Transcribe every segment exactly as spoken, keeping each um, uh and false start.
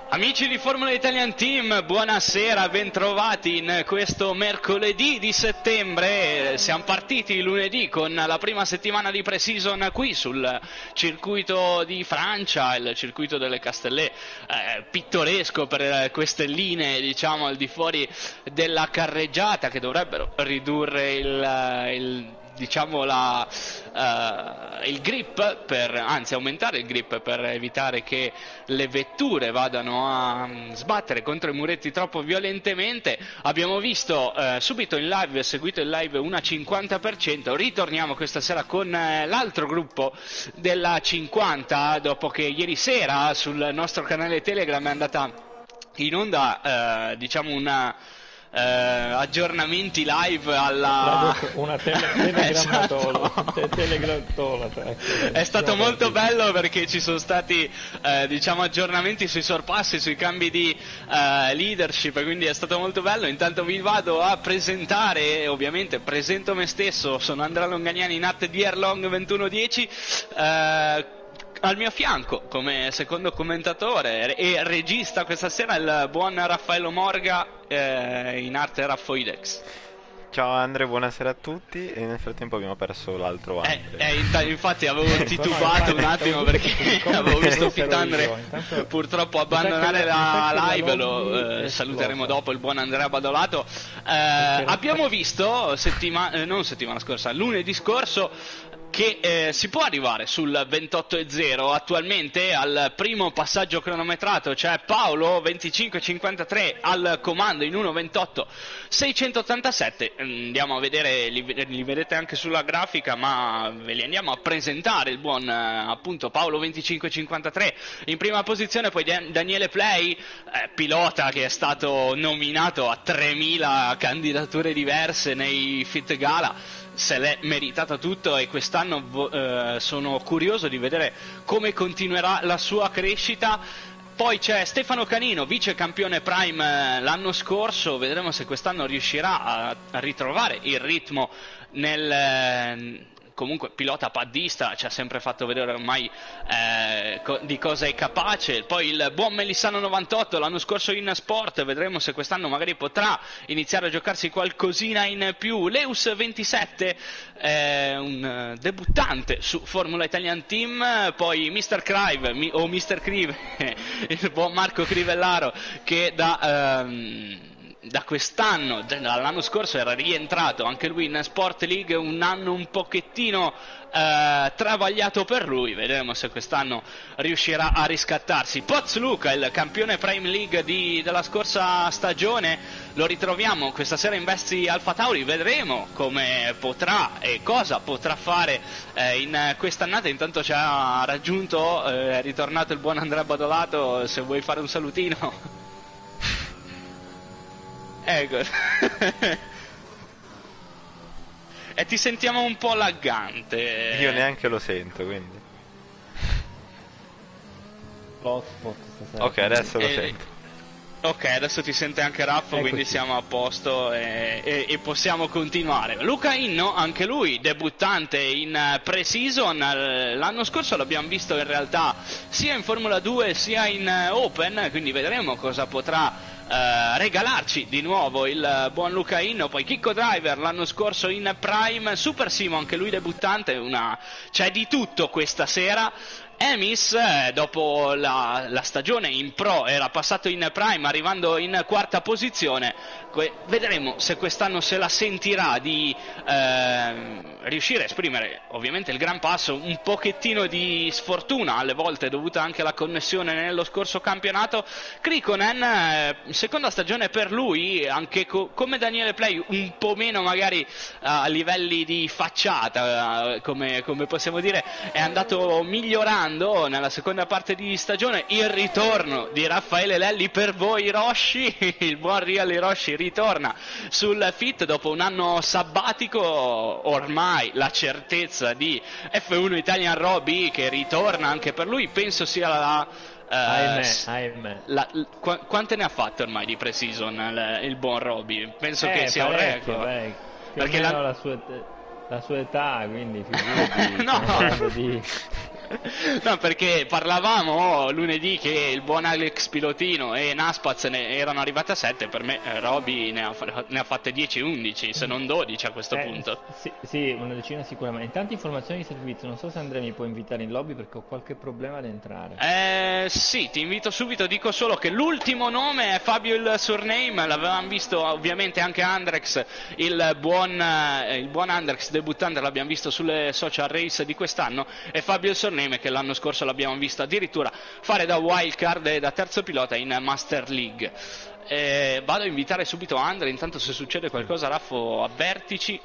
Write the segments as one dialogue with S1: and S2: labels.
S1: Amici di Formula Italian Team, buonasera, bentrovati in questo mercoledì di settembre. Siamo partiti lunedì con la prima settimana di pre-season qui sul circuito di Francia, il circuito delle Castellet, eh, pittoresco per queste linee, diciamo, al di fuori della carreggiata che dovrebbero ridurre il... il diciamo la, uh, il grip, per, anzi aumentare il grip per evitare che le vetture vadano a sbattere contro i muretti troppo violentemente. Abbiamo visto uh, subito in live, seguito in live una cinquanta per cento, ritorniamo questa sera con uh, l'altro gruppo della cinquanta, dopo che ieri sera sul nostro canale Telegram è andata in onda uh, diciamo una Uh, aggiornamenti live alla
S2: una tele- telegramatola.
S1: Esatto.
S2: Telegramatola,
S1: è stato molto bello perché ci sono stati uh, diciamo aggiornamenti sui sorpassi, sui cambi di uh, leadership, quindi è stato molto bello. Intanto vi vado a presentare, ovviamente presento me stesso, sono Andrea Longaniani in at di Erlong ventuno dieci. uh, Al mio fianco, come secondo commentatore e regista questa sera, il buon Raffaello Morga, eh, in arte Raffoidex.
S3: Ciao Andre, buonasera a tutti. E nel frattempo abbiamo perso l'altro
S1: eh,
S3: Andre.
S1: eh, in infatti avevo titubato un attimo perché avevo visto Fitandre purtroppo abbandonare la live, lo eh, saluteremo dopo il buon Andrea Badolato. Eh, abbiamo visto, settima- eh, non settimana scorsa, lunedì scorso, che eh, si può arrivare sul ventotto e zero attualmente al primo passaggio cronometrato. C'è Paolo venticinque cinquantatré al comando in uno ventotto seicentottantasette. Andiamo a vedere, li, li vedete anche sulla grafica, ma ve li andiamo a presentare. Il buon eh, appunto Paolo venticinque cinquantatré in prima posizione, poi Dan- Daniele Play, eh, pilota che è stato nominato a tremila candidature diverse nei Fit Gala, se l'è meritata tutto, e quest'anno eh, sono curioso di vedere come continuerà la sua crescita. Poi c'è Stefano Canino, vice campione Prime eh, l'anno scorso, vedremo se quest'anno riuscirà a, a ritrovare il ritmo nel... Eh, comunque pilota paddista, ci ha sempre fatto vedere ormai eh, co- di cosa è capace. Poi il buon Melissano novantotto l'anno scorso in Sport, vedremo se quest'anno magari potrà iniziare a giocarsi qualcosina in più. Leus ventisette, eh, un uh, debuttante su Formula Italian Team. Poi mister Crive mi- o mister Crive il buon Marco Crivellaro, che da... Um, da quest'anno, dall'anno scorso era rientrato anche lui in Sport League, un anno un pochettino eh, travagliato per lui, vedremo se quest'anno riuscirà a riscattarsi. Poz Luca, il campione Prime League di, della scorsa stagione, lo ritroviamo questa sera in vesti Alfa Tauri, vedremo come potrà e cosa potrà fare eh, in quest'annata. Intanto ci ha raggiunto, eh, è ritornato il buon Andrea Badolato, se vuoi fare un salutino. Ecco. E ti sentiamo un po' laggante.
S3: Io neanche lo sento, quindi.
S2: L'hotspot stasera.
S3: Ok, adesso lo
S1: Eh,
S3: sento.
S1: Ok, adesso ti sente anche Raffo,
S2: Eccoci.
S1: quindi siamo a posto e, e- e possiamo continuare. Luca Inno, anche lui debuttante in eh, pre-season. Eh, l'anno scorso l'abbiamo visto in realtà sia in Formula due sia in eh, Open, quindi vedremo cosa potrà eh, regalarci di nuovo il eh, buon Luca Inno. Poi Chicco Driver l'anno scorso in Prime, Super Simo anche lui debuttante, una... c'è di tutto questa sera. Emis, eh, dopo la, la stagione in Pro, era passato in Prime arrivando in quarta posizione. Que- vedremo se quest'anno se la sentirà di eh, riuscire a esprimere ovviamente il gran passo. Un pochettino di sfortuna alle volte dovuta anche alla connessione nello scorso campionato. Krikonen, eh, seconda stagione per lui, anche co- come Daniele Play, un po' meno magari a livelli di facciata, eh, come, come possiamo dire, è andato migliorando nella seconda parte di stagione. Il ritorno di Raffaele Lelli per voi Hiroshi, il buon Real Hiroshi ritorna sul Fit dopo un anno sabbatico, ormai la certezza di F uno Italian Roby che ritorna anche per lui, penso sia la... eh,
S2: Ahimè,
S1: s-
S2: ahimè.
S1: la- l- qu- quante ne ha fatte ormai di pre-season il, il buon Roby? Penso che
S2: Eh,
S1: sia un
S2: parecchio,
S1: record.
S2: parecchio. Più
S1: Perché
S2: o meno
S1: la-
S2: la sua, et- la sua età, quindi figurati,
S1: No.
S2: stiamo parlando di
S1: No, perché parlavamo lunedì che il buon Alex Pilotino e Naspaz ne erano arrivati a sette, per me eh, Roby ne ha, ne ha fatte dieci undici, se non dodici a questo
S2: Eh,
S1: punto.
S2: sì, sì, una decina sicuramente. Intanto informazioni di servizio, non so se Andrea mi può invitare in lobby perché ho qualche problema ad entrare.
S1: Eh, sì, ti invito subito, dico solo che l'ultimo nome è Fabio il Surname, l'avevamo visto ovviamente anche Andrex, il buon, eh, il buon Andrex debuttante l'abbiamo visto sulle social race di quest'anno, e Fabio il Surname che l'anno scorso l'abbiamo visto addirittura fare da wildcard e da terzo pilota in Master League. Eh, vado a invitare subito Andre, intanto se succede qualcosa Raffo avvertici.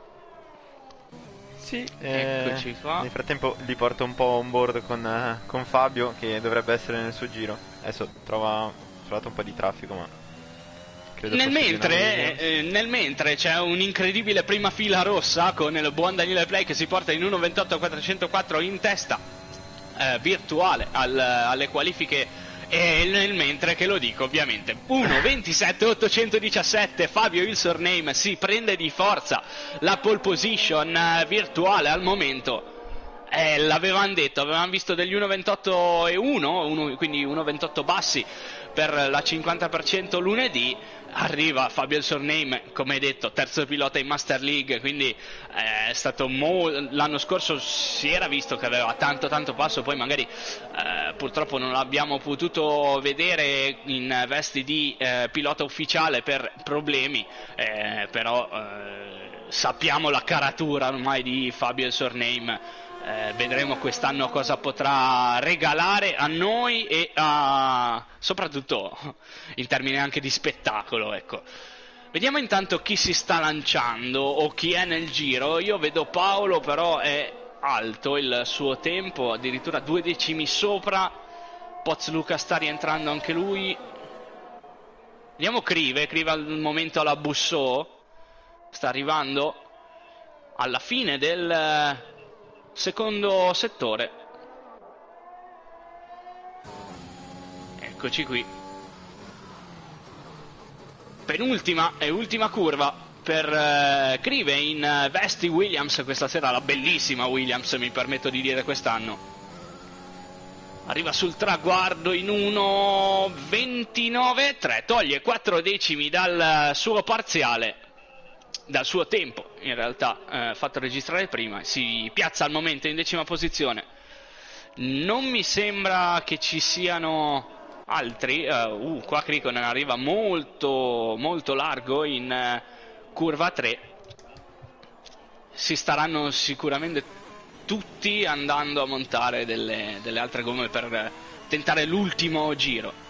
S3: Sì,
S1: Eccoci
S3: eh,
S1: qua.
S3: nel frattempo li porto un po' on board con, eh, con Fabio, che dovrebbe essere nel suo giro. Adesso trova, ho trovato un po' di traffico, ma credo
S1: Nel
S3: fosse
S1: mentre,
S3: Giovanni.
S1: eh, nel mentre c'è un'incredibile prima fila rossa con il buon Daniele Play che si porta in uno ventotto quattrocentoquattro in testa eh, virtuale al- alle qualifiche, e nel mentre che lo dico ovviamente uno ventisette ottocentodiciassette Fabio il Surname si prende di forza la pole position eh, virtuale al momento. Eh, l'avevamo detto, avevamo visto degli uno ventotto e uno, uno, quindi uno ventotto bassi per la cinquanta per cento lunedì. Arriva Fabio il Surname, come detto, terzo pilota in Master League, quindi eh, è stato mo- l'anno scorso si era visto che aveva tanto tanto passo, poi magari eh, purtroppo non l'abbiamo potuto vedere in vesti di eh, pilota ufficiale per problemi, eh, però eh, sappiamo la caratura ormai di Fabio il Surname. Eh, vedremo quest'anno cosa potrà regalare a noi e a... soprattutto in termini anche di spettacolo, ecco. Vediamo intanto chi si sta lanciando o chi è nel giro. Io vedo Paolo, però è alto il suo tempo, addirittura due decimi sopra. Pozluca sta rientrando anche lui. Vediamo Crive, Crive al momento alla Bussò, sta arrivando alla fine del secondo settore. Eccoci qui. Penultima e ultima curva per eh, Crive in eh, vesti Williams questa sera, la bellissima Williams, mi permetto di dire, quest'anno. Arriva sul traguardo in uno ventinove tre, toglie quattro decimi dal suo parziale, dal suo tempo in realtà eh, fatto registrare prima. Si piazza al momento in decima posizione. Non mi sembra che ci siano altri. uh, uh qua Criconen arriva molto molto largo in uh, curva tre. Si staranno sicuramente tutti andando a montare delle, delle altre gomme per uh, tentare l'ultimo giro.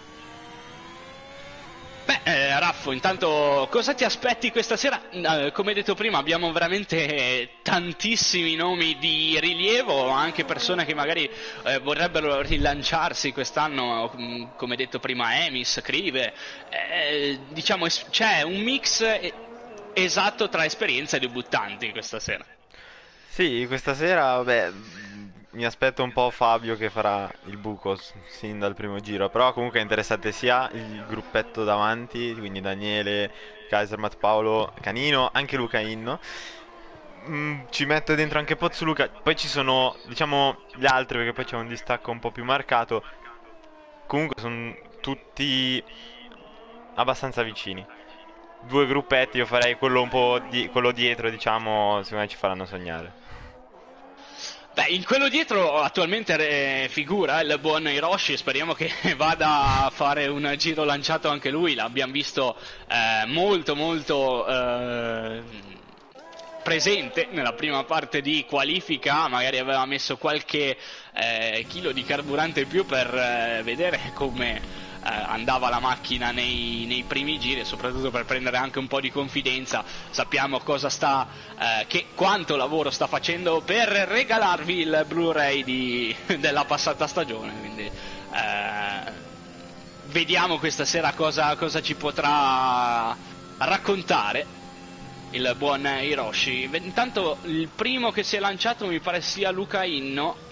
S1: Beh, eh, Raffo, intanto cosa ti aspetti questa sera? Eh, come detto prima, abbiamo veramente tantissimi nomi di rilievo, anche persone che magari eh, vorrebbero rilanciarsi quest'anno, come detto prima Emis, Crive. Eh, diciamo, es- c'è un mix eh, esatto tra esperienza e debuttanti questa sera.
S3: Sì, questa sera, vabbè, mi aspetto un po' Fabio che farà il buco s- sin dal primo giro, però comunque è interessante sia il gruppetto davanti, quindi Daniele, Kaiser, Matt Paolo, Canino, anche Luca Inno. Mm, ci metto dentro anche Pozzoluca, poi ci sono, diciamo, gli altri perché poi c'è un distacco un po' più marcato. Comunque sono tutti abbastanza vicini. Due gruppetti, io farei quello un po' di, quello dietro, diciamo, secondo me ci faranno sognare.
S1: Beh, in quello dietro attualmente eh, figura il buon Hiroshi, speriamo che vada a fare un giro lanciato anche lui. L'abbiamo visto eh, molto molto eh, presente nella prima parte di qualifica, magari aveva messo qualche eh, chilo di carburante in più per eh, vedere come eh, andava la macchina nei, nei primi giri, e soprattutto per prendere anche un po' di confidenza. Sappiamo cosa sta, eh, che quanto lavoro sta facendo per regalarvi il Blu-ray di, della passata stagione, quindi eh, vediamo questa sera cosa, cosa ci potrà raccontare il buon Hiroshi. Intanto il primo che si è lanciato mi pare sia Luca Inno.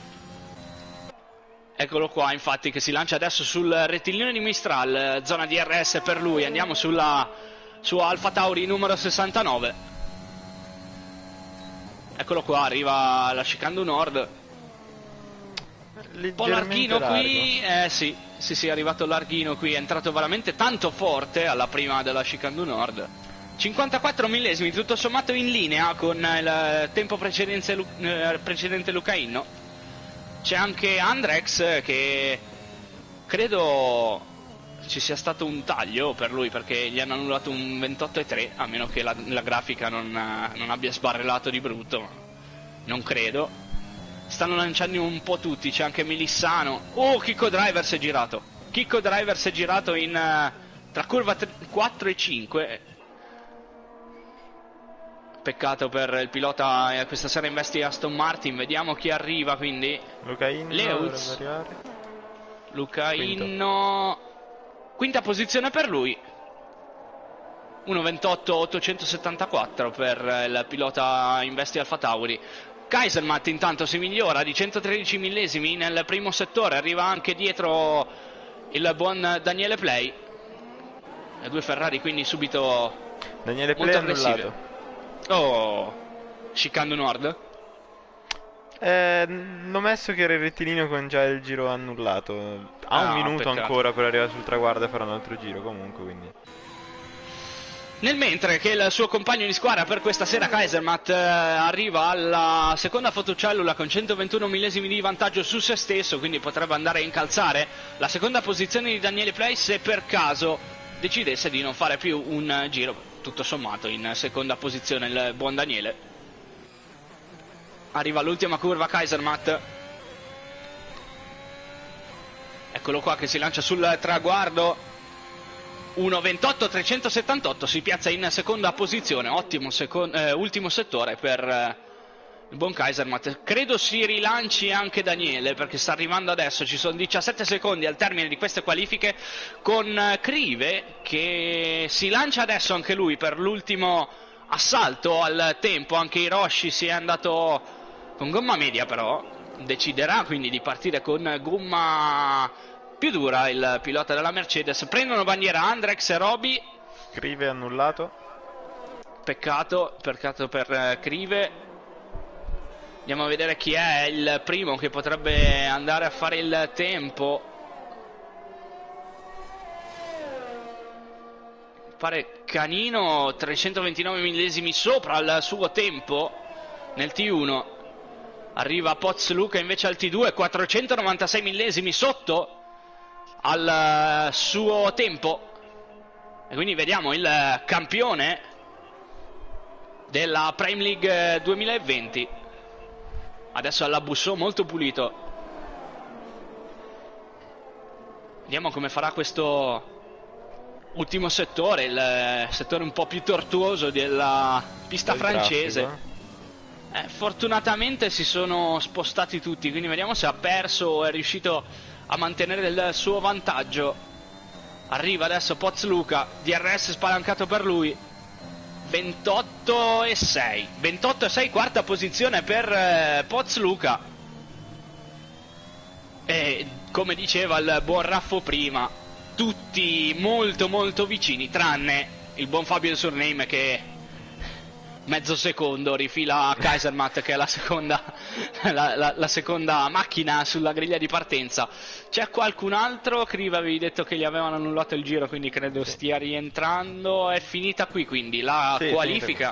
S1: Eccolo qua, infatti, che si lancia adesso sul rettilineo di Mistral, zona D R S per lui. Andiamo sulla su Alfa Tauri numero sessantanove. Eccolo qua, arriva la Chicane du Nord. Un po' larghino qui, eh sì, sì sì, è arrivato larghino qui, è entrato veramente tanto forte alla prima della Chicane du Nord. cinquantaquattro millesimi, tutto sommato in linea con il tempo precedente, eh, precedente Lucainno. C'è anche Andrex che credo ci sia stato un taglio per lui, perché gli hanno annullato un ventotto e tre, a meno che la, la grafica non, non abbia sbarrellato di brutto, ma non credo. Stanno lanciando un po' tutti, c'è anche Melissano. Oh, Kiko Driver si è girato. Kiko Driver si è girato in uh, tra curva quattro e cinque. Peccato per il pilota eh, questa sera investi Aston Martin. Vediamo chi arriva, quindi
S3: Lucainno
S1: Leutz. Lucainno, quinta posizione per lui. uno ventotto ottocentosettantaquattro per il pilota investi Alfa Tauri. Kaisermatt intanto si migliora di centotredici millesimi nel primo settore, arriva anche dietro il buon Daniele Play. Le due Ferrari quindi subito
S3: Daniele Play
S1: molto aggressive.
S3: Annullato.
S1: Oh, Chicane du Nord.
S3: Eh, l'ho messo che era il rettilineo con già il giro annullato. Ha
S1: Ah,
S3: un minuto
S1: peccato.
S3: ancora per arrivare sul traguardo e fare un altro giro comunque, quindi.
S1: Nel mentre che il suo compagno di squadra per questa sera Kaisermatt eh, arriva alla seconda fotocellula con centoventuno millesimi di vantaggio su se stesso, quindi potrebbe andare a incalzare la seconda posizione di Daniele Play se per caso decidesse di non fare più un giro, tutto sommato in seconda posizione il buon Daniele. Arriva l'ultima curva Kaisermatt. Eccolo qua che si lancia sul traguardo. uno ventotto trecentosettantotto, si piazza in seconda posizione, ottimo secon- eh, ultimo settore per eh, il buon Kaisermatt. Credo si rilanci anche Daniele, perché sta arrivando adesso, ci sono diciassette secondi al termine di queste qualifiche, con eh, Crive che si lancia adesso anche lui per l'ultimo assalto al tempo. Anche Hiroshi si è andato con gomma media, però deciderà quindi di partire con gomma più dura il pilota della Mercedes. Prendono bandiera Andrex e Roby.
S3: Crive annullato.
S1: Peccato, peccato per eh, Crive. Andiamo a vedere chi è il primo che potrebbe andare a fare il tempo. Pare Canino, trecentoventinove millesimi sopra il suo tempo nel T uno. Arriva Pozluca invece al T due, quattrocentonovantasei millesimi sotto al suo tempo. E quindi vediamo il campione della Prime League duemilaventi. Adesso alla Bussò molto pulito. Vediamo come farà questo ultimo settore, il settore un po' più tortuoso della pista francese.
S3: Traffico, eh?
S1: Eh, fortunatamente si sono spostati tutti, quindi vediamo se ha perso o è riuscito a mantenere il suo vantaggio. Arriva adesso Pozluca, D R S spalancato per lui. ventotto e sei, ventotto e sei, quarta posizione per eh, Pozluca. E come diceva il buon Raffo prima, tutti molto molto vicini, tranne il buon Fabio Surname che mezzo secondo rifila Kaisermatt che è la seconda, la, la, la seconda macchina sulla griglia di partenza. C'è qualcun altro? Criva avevi detto che gli avevano annullato il giro, quindi credo sì. Stia rientrando. È finita qui quindi la sì, qualifica.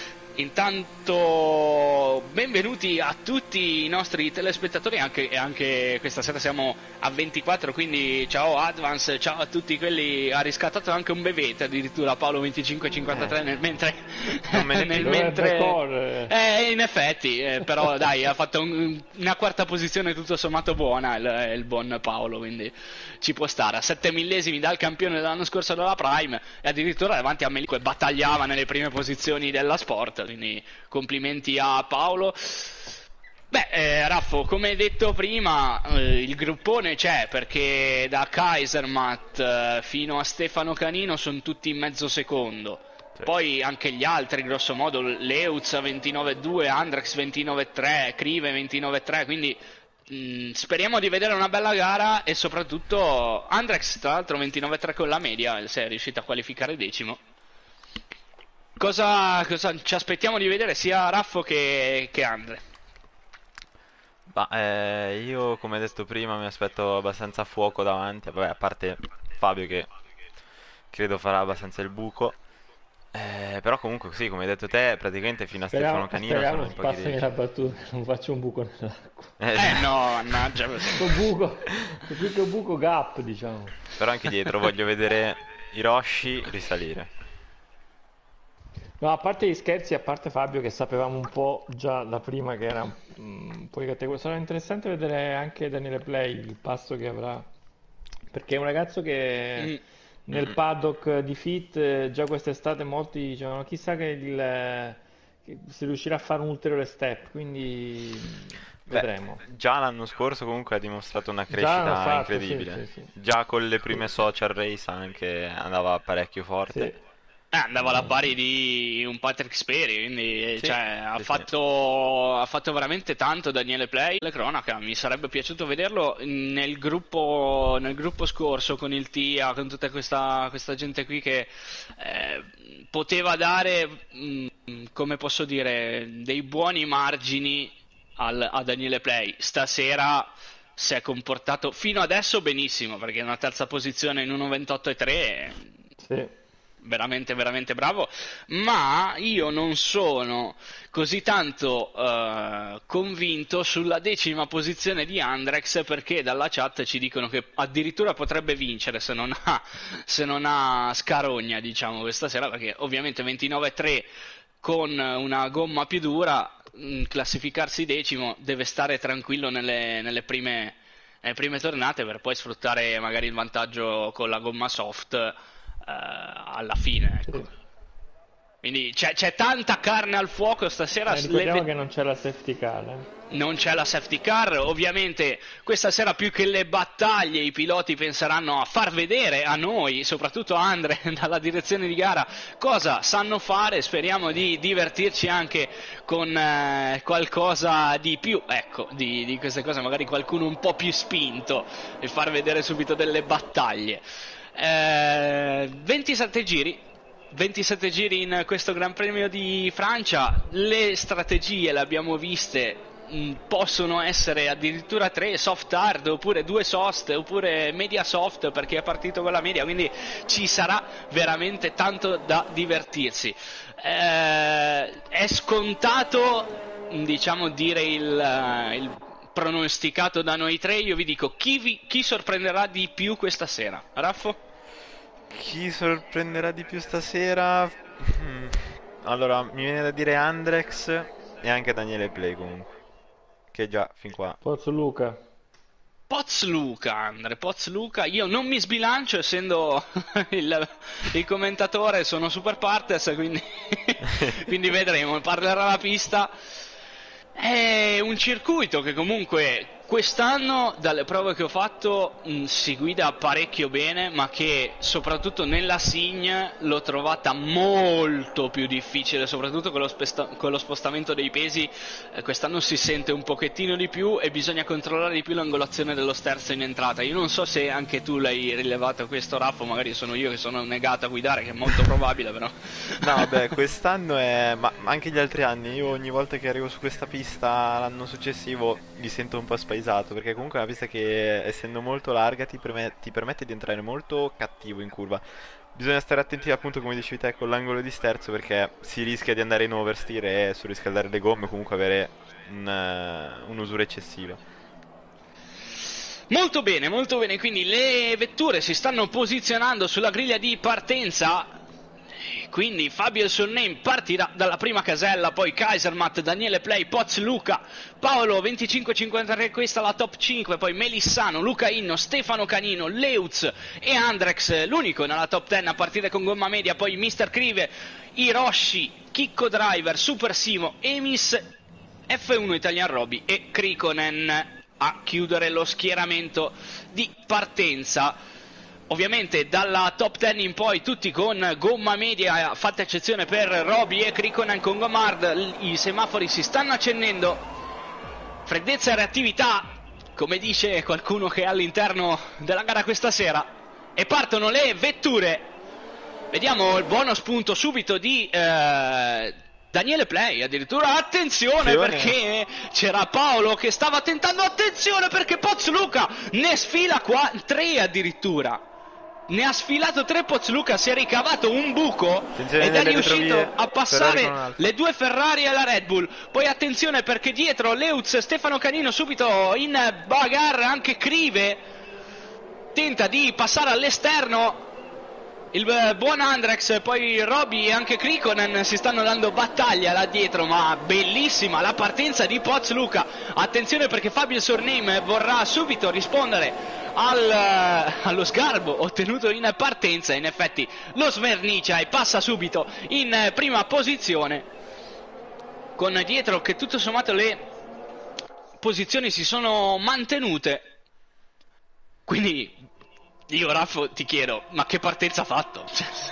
S1: Intanto benvenuti a tutti i nostri telespettatori, anche, anche questa sera siamo a ventiquattro, quindi ciao Advance, ciao a tutti quelli. Ha riscattato anche un bevete addirittura Paolo venticinque cinquantatré eh. nel mentre nel mentre eh, in effetti eh, però dai, ha fatto un, una quarta posizione tutto sommato buona il, il buon Paolo, quindi ci può stare a sette millesimi dal campione dell'anno scorso della Prime e addirittura davanti a Melico, e battagliava nelle prime posizioni della Sport. Quindi complimenti a Paolo. Beh, eh, Raffo, come detto prima, eh, il gruppone c'è, perché da Kaisermatt eh, fino a Stefano Canino sono tutti in mezzo secondo. Sì. Poi anche gli altri, grosso modo, Leutz ventinove e due, Andrex ventinove e tre, Crive ventinove e tre, quindi mh, speriamo di vedere una bella gara. E soprattutto Andrex, tra l'altro, ventinove e tre con la media, se è riuscito a qualificare decimo. Cosa, cosa ci aspettiamo di vedere sia Raffo che, che Andre?
S3: Ma eh, io, come detto prima, mi aspetto abbastanza fuoco davanti. Vabbè, a parte Fabio che credo farà abbastanza il buco. Eh, però comunque sì, come hai detto te, praticamente fino a Stefano
S2: Speriamo,
S3: Canino sono
S2: speriamo,
S3: in pochi
S2: passami
S3: riesci.
S2: la battuta, non faccio un buco nell'acqua.
S3: Eh,
S1: Eh no, mannaggia.
S2: Questo buco, più che un buco gap, diciamo.
S3: però anche dietro voglio vedere Hiroshi risalire.
S2: No, a parte gli scherzi, a parte Fabio che sapevamo un po' già da prima che era mm, un po' di categoria, sarà interessante vedere anche Daniele Play, il passo che avrà, perché è un ragazzo che
S1: Mm.
S2: nel paddock di Fit eh, già quest'estate molti dicevano chissà che, il, eh, che se riuscirà a fare un ulteriore step, quindi mm,
S3: Beh,
S2: vedremo.
S3: già l'anno scorso comunque ha dimostrato una
S2: Già l'hanno
S3: crescita
S2: fatto, sì, sì,
S3: incredibile.
S2: sì.
S3: Già con le prime
S2: Sì,
S3: social race anche andava parecchio
S2: sì.
S3: forte.
S1: Eh, andava alla
S2: Mm.
S1: pari di un Patrick Speri, quindi
S3: Sì,
S1: cioè, ha
S3: sì, sì.
S1: fatto, ha fatto veramente tanto Daniele Play. La cronaca, mi sarebbe piaciuto vederlo nel gruppo, nel gruppo scorso con il Tia, con tutta questa, questa gente qui che eh, poteva dare, mm, come posso dire, dei buoni margini al- a Daniele Play. Stasera si è comportato fino adesso benissimo, perché è una terza posizione in uno ventotto e tre
S2: Sì.
S1: veramente veramente bravo, ma io non sono così tanto eh, convinto sulla decima posizione di Andrex, perché dalla chat ci dicono che addirittura potrebbe vincere se non ha, se non ha scarogna, diciamo, questa sera, perché ovviamente ventinove tre con una gomma più dura, mh, classificarsi decimo, deve stare tranquillo nelle, nelle prime, nelle prime tornate per poi sfruttare magari il vantaggio con la gomma soft eh, alla fine,
S2: Sì.
S1: ecco. Quindi c'è, c'è tanta carne al fuoco stasera.
S2: Eh,
S1: le
S2: ricordiamo
S1: ve-
S2: che non c'è la safety car, eh.
S1: non c'è la safety car, ovviamente questa sera più che le battaglie i piloti penseranno a far vedere a noi, soprattutto a Andre dalla direzione di gara, cosa sanno fare. Speriamo di divertirci anche con eh, qualcosa di più, ecco, di, di queste cose, magari qualcuno un po' più spinto e far vedere subito delle battaglie. Eh, ventisette giri, ventisette giri in questo Gran Premio di Francia, le strategie le abbiamo viste, mh, possono essere addirittura tre soft hard, oppure due soft, oppure media soft, perché è partito con la media, quindi ci sarà veramente tanto da divertirsi. Eh, è scontato, diciamo, dire il, il pronosticato da noi tre. Io vi dico chi, vi, chi sorprenderà di più questa sera. Raffo?
S3: Chi sorprenderà di più stasera? Hmm. Allora, mi viene da dire Andrex e anche Daniele Play comunque. Che già fin qua.
S2: Forza Luca.
S1: Pozluca, Andre, Pozluca, io non mi sbilancio essendo il, il commentatore, sono super partes, quindi, quindi vedremo, parlerà la pista. È un circuito che comunque quest'anno, dalle prove che ho fatto, mh, si guida parecchio bene, ma che soprattutto nella Signe l'ho trovata molto più difficile, soprattutto con lo, spesta- con lo spostamento dei pesi. Eh, quest'anno si sente un pochettino di più e bisogna controllare di più l'angolazione dello sterzo in entrata. Io non so se anche tu l'hai rilevato questo, Raffo, magari sono io che sono negato a guidare, che è molto probabile, però.
S3: No, vabbè, quest'anno è. Ma ma anche gli altri anni, io ogni volta che arrivo su questa pista l'anno successivo mi sento un po' spaesato, perché comunque è una pista che, essendo molto larga, ti, perme- ti permette di entrare molto cattivo in curva. Bisogna stare attenti, appunto, come dicevi te, con l'angolo di sterzo, perché si rischia di andare in oversteer e surriscaldare le gomme, o comunque avere un, eh, un'usura eccessiva.
S1: Molto bene, molto bene, quindi le vetture si stanno posizionando sulla griglia di partenza, quindi Fabio il Surname partirà dalla prima casella, poi Kaisermatt, Daniele Play, Poz Luca, Paolo venticinque cinquantatré, questa la top cinque, poi Melissano, Luca Inno, Stefano Canino, Leutz e Andrex, l'unico nella top dieci a partire con gomma media, poi mister Crive, Hiroshi, Chicco Driver, Super Simo, Emis, F uno Italian Roby e Krikonen a chiudere lo schieramento di partenza. Ovviamente dalla top dieci in poi tutti con gomma media, fatta eccezione per Roby e Krikonen con gomma hard. I semafori si stanno accendendo, freddezza e reattività, come dice qualcuno che è all'interno della gara questa sera, e partono le vetture. Vediamo il buono spunto subito di eh, Daniele Play addirittura, attenzione, attenzione. Perché c'era Paolo che stava tentando, attenzione perché Pozzuoluca ne sfila qua tre addirittura. Ne ha sfilato tre Pozzuoluca, si è ricavato un buco attenzione ed è riuscito a passare le due Ferrari e la Red Bull. Poi attenzione perché dietro Leutz, Stefano Canino subito in bagarre, anche Crive tenta di passare all'esterno. Il buon Andrex, poi Roby e anche Krikonen si stanno dando battaglia là dietro, ma bellissima la partenza di Pozzuoluca. Attenzione perché Fabio Surname vorrà subito rispondere al, allo sgarbo ottenuto in partenza. In effetti lo smernicia e passa subito in prima posizione, con dietro che tutto sommato le posizioni si sono mantenute. Quindi io, Raffo, ti chiedo, ma che partenza ha fatto?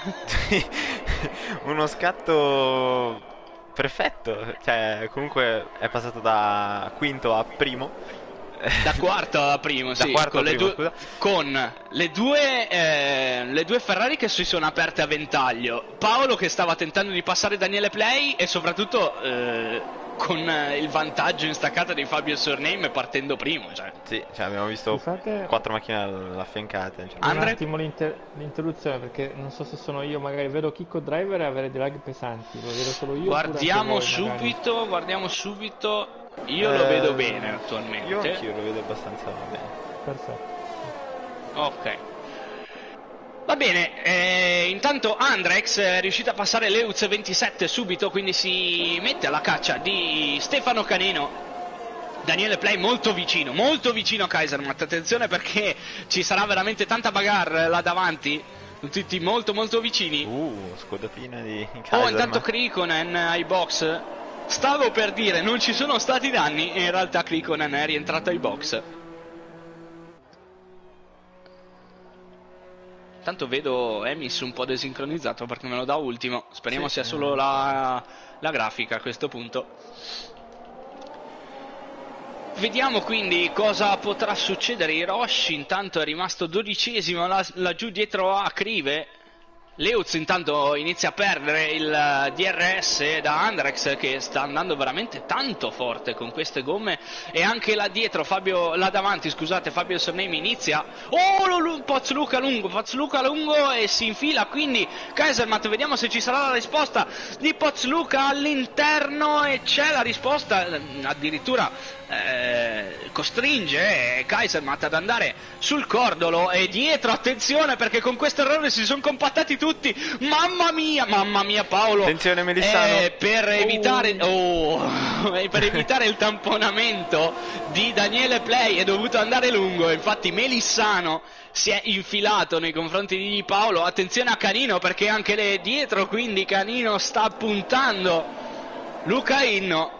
S3: Uno scatto perfetto, cioè comunque è passato da quinto a primo.
S1: Da quarto a primo, sì,
S3: quarto
S1: con,
S3: a
S1: le
S3: primo,
S1: due, con le due eh, le due Ferrari che si sono aperte a ventaglio, Paolo che stava tentando di passare Daniele Play e soprattutto eh, con il vantaggio in staccata di Fabio Surname partendo primo, cioè.
S3: Sì, cioè abbiamo visto
S2: Scusate,
S3: quattro macchine affiancate, cioè.
S2: un
S1: Andre?
S2: attimo l'inter- l'interruzione perché non so se sono io, magari vedo Chicco Driver e avere dei lag pesanti, lo vedo solo io.
S1: Guardiamo
S2: voi,
S1: subito,
S2: magari.
S1: guardiamo subito. Io
S3: Eh,
S1: lo vedo bene attualmente.
S3: Io anch'io lo vedo abbastanza bene.
S2: Perfetto.
S1: Ok. Va bene, eh, intanto Andrex è riuscito a passare Leutz ventisette subito, quindi si mette alla caccia di Stefano Canino. Daniele Play molto vicino, molto vicino a Kaisermatt, attenzione perché ci sarà veramente tanta bagarre là davanti, tutti molto molto vicini.
S3: Uh, scodatina di Kaisermatt.
S1: Oh, intanto Krikonen ai box. Stavo per dire, non ci sono stati danni, e in realtà Krikonen è rientrato ai box. Tanto vedo Emis un po' desincronizzato perché me lo dà ultimo. Speriamo
S3: sì,
S1: sia solo la, la grafica a questo punto. Vediamo quindi cosa potrà succedere. Hiroshi intanto è rimasto dodicesimo laggiù dietro a Crive. Leutz intanto inizia a perdere il D R S da Andrex che sta andando veramente tanto forte con queste gomme, e anche là dietro Fabio, là davanti scusate, Fabio Surname inizia, oh Pozzuoluca lungo, Pozzuoluca lungo e si infila quindi Kaisermatt. Vediamo se ci sarà la risposta di Pozzuoluca all'interno, e c'è la risposta, addirittura eh, costringe Kaisermatt ad andare sul cordolo, e dietro attenzione perché con questo errore si sono compattati tutti. Mamma mia, mamma mia Paolo,
S3: attenzione Melissano,
S1: eh, per evitare oh. Oh, per evitare il tamponamento di Daniele Play è dovuto andare lungo, infatti Melissano si è infilato nei confronti di Paolo. Attenzione a Canino perché anche lei è dietro, quindi Canino sta puntando Luca Inno.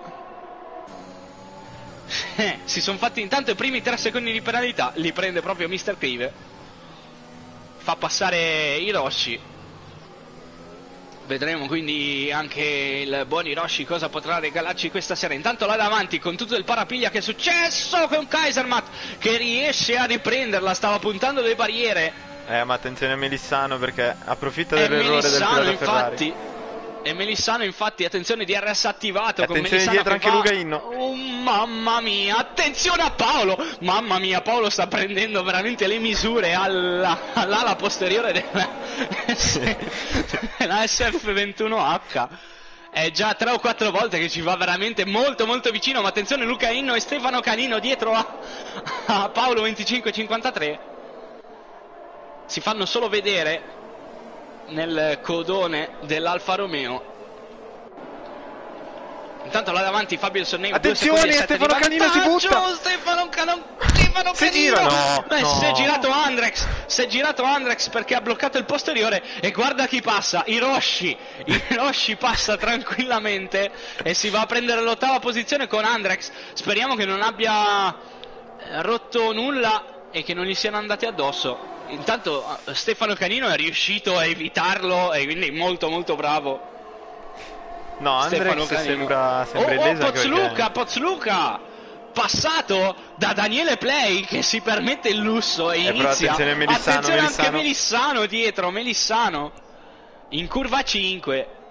S1: Eh, si sono fatti intanto i primi tre secondi di penalità, li prende proprio mister Crive, fa passare Hiroshi. Vedremo quindi anche il buon Hiroshi cosa potrà regalarci questa sera. Intanto là davanti con tutto il parapiglia che è successo con Kaisermatt che riesce a riprenderla, stava puntando le barriere.
S3: Eh ma attenzione a Melissano perché approfitta dell'errore del pilota Ferrari.
S1: E Melissano infatti, attenzione, D R S attivato,
S3: attenzione
S1: con Melissano
S3: dietro
S1: che
S3: anche
S1: va...
S3: Luca Inno.
S1: Oh, mamma mia, attenzione a Paolo, mamma mia, Paolo sta prendendo veramente le misure alla, all'ala posteriore della, della S F ventuno H. È già tre o quattro volte che ci va veramente molto molto vicino, ma attenzione Luca Inno e Stefano Canino dietro a, a Paolo venticinque cinquantatré. Si fanno solo vedere nel codone dell'Alfa Romeo. Intanto là davanti Fabio Surname,
S3: attenzione Stefano Canino si butta,
S1: Stefano Canino, Stefano
S3: si
S1: Canino
S3: gira, no,
S1: Beh,
S3: no.
S1: si è girato Andrex, si è girato Andrex perché ha bloccato il posteriore, e guarda chi passa, Hiroshi Hiroshi passa tranquillamente e si va a prendere l'ottava posizione con Andrex. Speriamo che non abbia rotto nulla e che non gli siano andati addosso. Intanto Stefano Canino è riuscito a evitarlo e quindi molto molto bravo.
S3: No, Andrex sembra, sembra
S1: oh,
S3: illeso
S1: oh, Pozzuoluca,
S3: perché...
S1: Pozzuoluca passato da Daniele Play che si permette il lusso e
S3: eh,
S1: inizia.
S3: però attenzione a Melissano,
S1: attenzione
S3: Melissano.
S1: anche Melissano dietro, Melissano in curva cinque.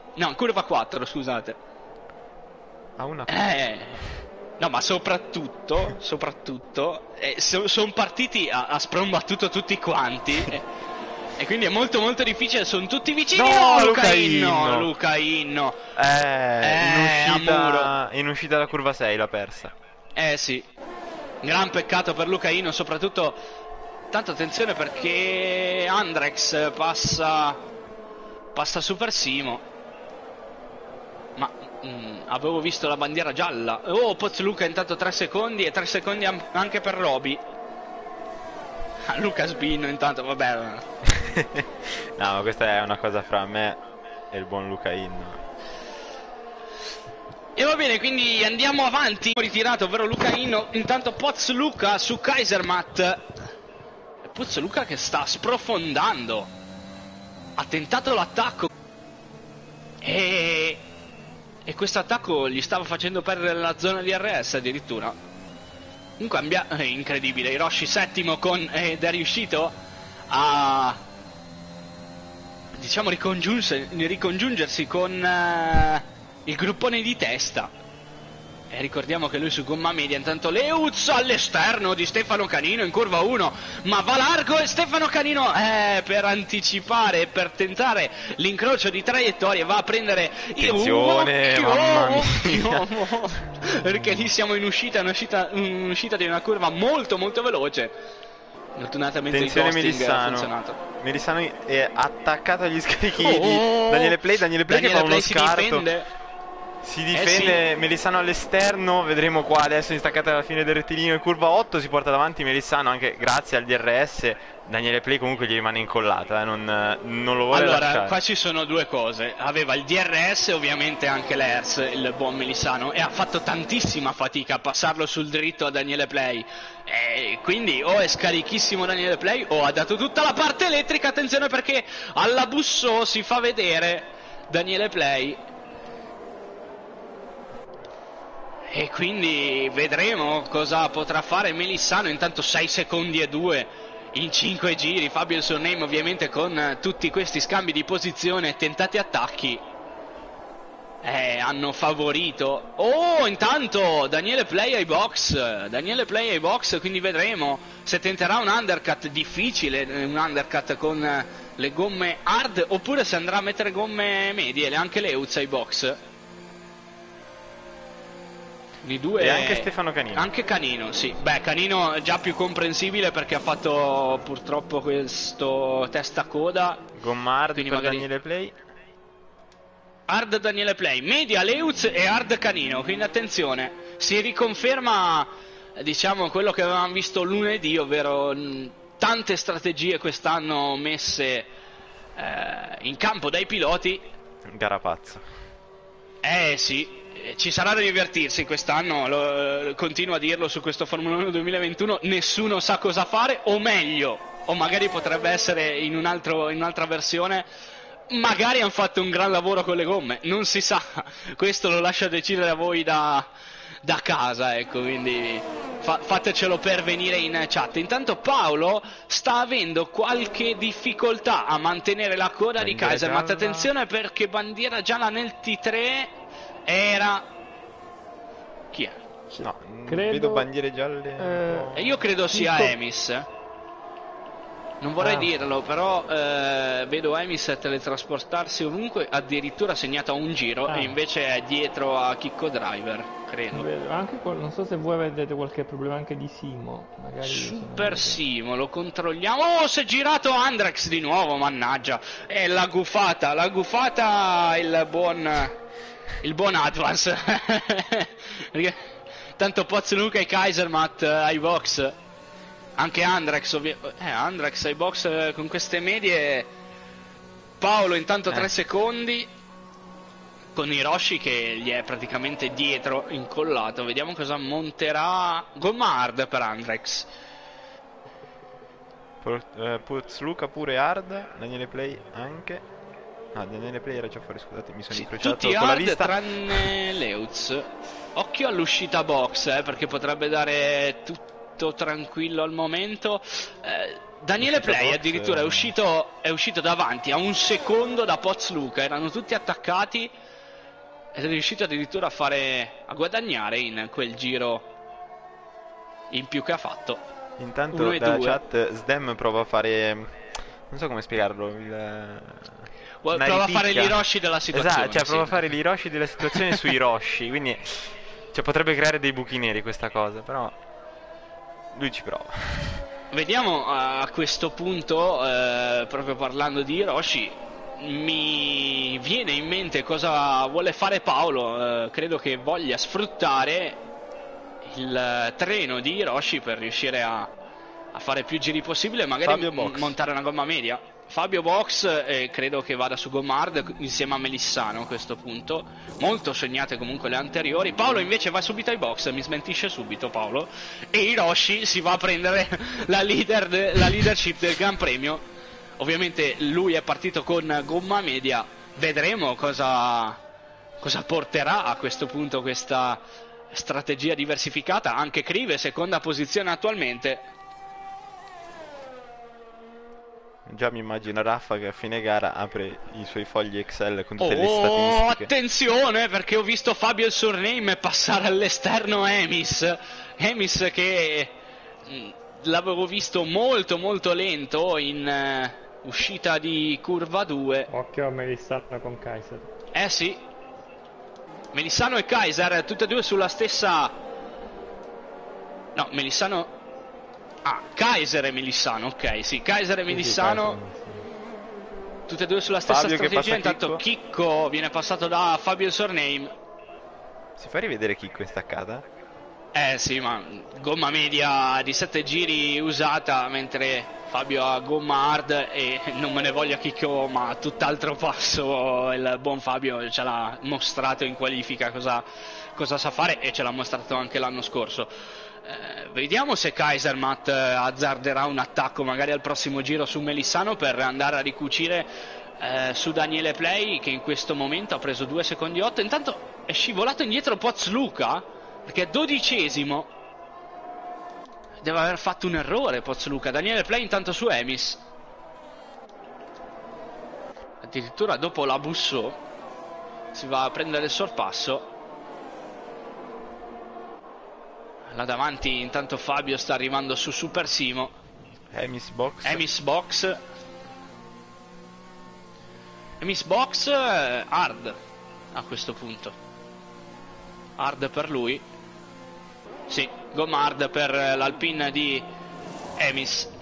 S1: No, curva quattro, scusate.
S3: A una...
S1: Eh... No, ma soprattutto, soprattutto, eh, so, sono partiti a, a sprombattuto tutti quanti. E, e quindi è molto molto difficile, sono tutti vicini.
S3: No,
S1: No,
S3: Luca
S1: Luca
S3: Inno.
S1: Inno, Luca Inno.
S3: Eh,
S1: Eh,
S3: in
S1: a
S3: uscita,
S1: muro.
S3: in uscita da curva sei l'ha persa.
S1: Eh sì, gran peccato per Luca Inno, soprattutto. Tanto attenzione perché Andrex passa, passa Super Simo. Ma mm, avevo visto la bandiera gialla. Oh, Pozluca intanto tre secondi e tre secondi am- anche per Roby. Ah, Luca Sbino intanto, vabbè.
S3: No, ma questa è una cosa fra me e il buon Luca Inno.
S1: E va bene, quindi andiamo avanti. Ritirato, ovvero Luca Inno. Intanto Pozluca su Kaisermat. Pozluca che sta sprofondando. Ha tentato l'attacco. E... E questo attacco gli stava facendo perdere la zona di R S addirittura. Comunque ambia... è incredibile. Hiroshi settimo con... ed è riuscito a... diciamo ricongiungersi, ricongiungersi con uh, il gruppone di testa. E ricordiamo che lui su gomma media. Intanto Leuz all'esterno di Stefano Canino in curva uno, ma va largo e Stefano Canino eh, per anticipare, per tentare l'incrocio di traiettorie va a prendere
S3: attenzione,
S1: il
S3: mamma mia.
S1: Perché lì siamo in uscita, un'uscita, un'uscita di una curva molto molto veloce. Fortunatamente
S3: attenzione,
S1: il ghosting ha
S3: Melissano.
S1: funzionato.
S3: Melissano è attaccato agli scarichi
S1: Oh,
S3: di Daniele Play. Daniele Play
S1: Daniele
S3: che fa uno
S1: Play si
S3: scarto.
S1: difende.
S3: Si difende,
S1: Eh sì.
S3: Melissano all'esterno, vedremo qua adesso distaccata alla fine del rettilineo in curva otto, si porta davanti Melissano anche grazie al D R S. Daniele Play comunque gli rimane incollata, eh, non, non lo vuole
S1: allora,
S3: lasciare.
S1: qua ci sono due cose. Aveva il D R S, ovviamente anche l'E R S, il buon Melissano, e ha fatto tantissima fatica a passarlo sul dritto a Daniele Play. E quindi o è scarichissimo Daniele Play o ha dato tutta la parte elettrica. Attenzione perché alla Busso si fa vedere Daniele Play. E quindi vedremo cosa potrà fare Melissano. Intanto sei secondi e due in cinque giri. Fabio il Surname ovviamente con tutti questi scambi di posizione e tentati attacchi eh, hanno favorito. Oh, intanto Daniele Play ai box. Daniele Play ai box, quindi vedremo se tenterà un undercut difficile, un undercut con le gomme hard, oppure se andrà a mettere gomme medie, anche Leuz ai box. Di due...
S3: E anche Stefano Canino.
S1: Anche Canino, sì. Beh, Canino è già più comprensibile perché ha fatto purtroppo questo testa coda.
S3: Gomma hard per
S1: magari...
S3: Daniele Play.
S1: Hard Daniele Play, media Leuz e hard Canino, quindi attenzione. Si riconferma, diciamo, quello che avevamo visto lunedì, ovvero mh, tante strategie quest'anno messe eh, in campo dai piloti.
S3: Gara pazza.
S1: Eh sì. Ci sarà da divertirsi quest'anno, lo, continuo a dirlo su questo Formula uno duemilaventuno, nessuno sa cosa fare, o meglio, o magari potrebbe essere in, un altro, in un'altra versione, magari hanno fatto un gran lavoro con le gomme, non si sa, questo lo lascio decidere a voi da, da casa, ecco, quindi fa, fatecelo pervenire in chat. Intanto Paolo sta avendo qualche difficoltà a mantenere la coda di Kaiser, ma attenzione perché bandiera gialla nel T tre... era... chi è?
S3: No,
S2: Credo,
S3: vedo bandiere gialle.
S1: Eh, io credo sia
S2: Nico...
S1: Emis. Non vorrei
S2: ah.
S1: dirlo, però eh, vedo Emis teletrasportarsi ovunque, addirittura segnato a un giro,
S2: ah.
S1: e invece è dietro a Chicco Driver, credo.
S2: Anche con, non so se voi vedete qualche problema anche di Simo. Magari
S1: Super Simo, lo controlliamo. Oh, si è girato Andrex di nuovo, mannaggia. E la gufata, la gufata il buon... il buon Advance. Tanto Pozluca e Kaisermat ai box. Anche Andrex ovvi- eh, Andrex ai box eh, con queste medie. Paolo intanto tre
S3: eh.
S1: secondi con Hiroshi che gli è praticamente dietro incollato. Vediamo cosa monterà. Gomma hard per Andrex.
S3: Pozluca pure hard. Daniele Play anche. No, Daniele Play era già fuori, scusate, mi sono
S1: sì,
S3: incrociato
S1: tutti
S3: con la
S1: hard
S3: vista.
S1: tranne Leuz. Occhio all'uscita box, eh, perché potrebbe dare tutto tranquillo al momento. Eh, Daniele Play
S3: box,
S1: addirittura
S3: eh...
S1: è uscito, è uscito davanti a un secondo da Pozluca, erano tutti attaccati ed è riuscito addirittura a fare, a guadagnare in quel giro in più che ha fatto.
S3: Intanto dalla chat Sdem prova a fare, non so come spiegarlo, il...
S1: Well, prova ripicca. a fare l'Hiroshi della situazione.
S3: Esatto, cioè
S1: sì.
S3: prova a fare l'Hiroshi della situazione sui Hiroshi, quindi cioè, potrebbe creare dei buchi neri questa cosa, però lui ci prova.
S1: Vediamo a questo punto, eh, proprio parlando di Hiroshi, mi viene in mente cosa vuole fare Paolo. Eh, credo che voglia sfruttare il treno di Hiroshi per riuscire a, a fare più giri possibile e magari montare una gomma media. Fabio Box eh, credo che vada su gomma hard insieme a Melissano a questo punto, molto segnate comunque le anteriori. Paolo invece va subito ai box, mi smentisce subito Paolo, e Hiroshi si va a prendere la, leader de, la leadership del Gran Premio. Ovviamente lui è partito con gomma media, vedremo cosa, cosa porterà a questo punto questa strategia diversificata. Anche Crive seconda posizione attualmente.
S3: Già mi immagino Raffa che a fine gara apre i suoi fogli Excel con tutte
S1: oh,
S3: le statistiche.
S1: Attenzione, perché ho visto Fabio il surname passare all'esterno Emis. Emis che mh, l'avevo visto molto molto lento in uh, uscita di curva due.
S2: Occhio a Melissano con Kaiser.
S1: Eh sì, Melissano e Kaiser tutte e due sulla stessa... No, Melissano... Ah, Kaiser e Melissano, ok, sì, Kaiser e Melissano, sì, sì, tutte e due sulla stessa
S3: Fabio
S1: strategia. Intanto Chicco? Chicco viene passato da Fabio il surname.
S3: Si fa rivedere Chicco in staccata?
S1: Eh sì, ma gomma media di sette giri usata, mentre Fabio ha gomma hard e non me ne voglia Chicco, ma tutt'altro passo. Il buon Fabio ce l'ha mostrato in qualifica cosa, cosa sa fare, e ce l'ha mostrato anche l'anno scorso. Eh, vediamo se Kaisermat eh, azzarderà un attacco magari al prossimo giro su Melissano per andare a ricucire eh, su Daniele Play, che in questo momento ha preso due secondi otto. Intanto è scivolato indietro Pozluca, perché è dodicesimo. Deve aver fatto un errore Pozluca. Daniele Play intanto su Emis, addirittura dopo la bussò si va a prendere il sorpasso. Là davanti intanto Fabio sta arrivando su Super Simo.
S3: Emis box.
S1: Emis box. Emis box eh, hard a questo punto. Hard per lui. Sì, gomma hard per l'Alpine di Emis.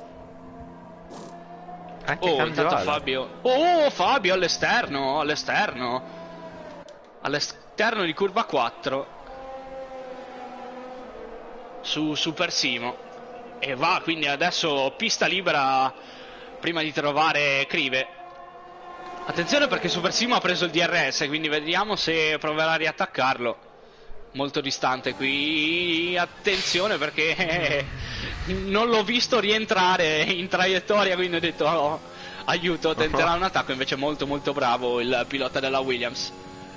S3: Anche
S1: oh, intanto
S3: ala.
S1: Fabio. Oh, Fabio all'esterno, all'esterno. All'esterno di curva quattro. Su Super Simo, e va quindi adesso pista libera prima di trovare Crive. Attenzione perché Super Simo ha preso il D R S, quindi vediamo se proverà a riattaccarlo. Molto distante qui, attenzione perché non l'ho visto rientrare in traiettoria, quindi ho detto oh, aiuto, tenterà un attacco. Invece molto molto bravo il pilota della Williams.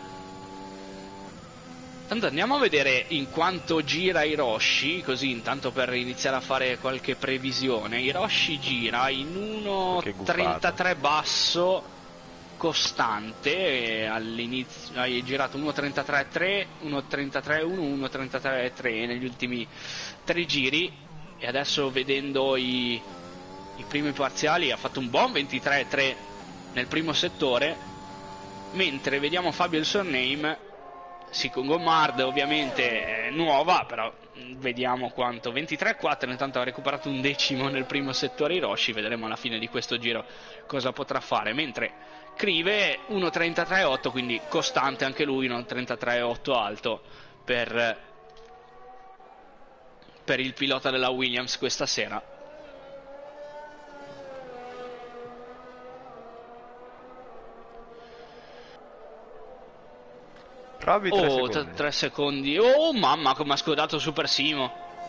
S1: Tanto andiamo a vedere in quanto gira Hiroshi, così intanto per iniziare a fare qualche previsione. Hiroshi gira in uno trentatré basso costante, all'inizio hai girato uno trentatré tre, uno trentatré uno, uno trentatré tre negli ultimi tre giri, e adesso vedendo i, i primi parziali ha fatto un buon ventitré tre nel primo settore, mentre vediamo Fabio il surname. Sì, con gomma hard ovviamente è nuova, però vediamo quanto. ventitré quattro, intanto ha recuperato un decimo nel primo settore Hiroshi, vedremo alla fine di questo giro cosa potrà fare. Mentre Crive uno trentatré otto, quindi costante anche lui, uno trentatré otto alto per, per il pilota della Williams questa sera.
S3: Provi tre
S1: oh,
S3: secondi.
S1: tre secondi. Oh mamma, come ha scodato Super Simo.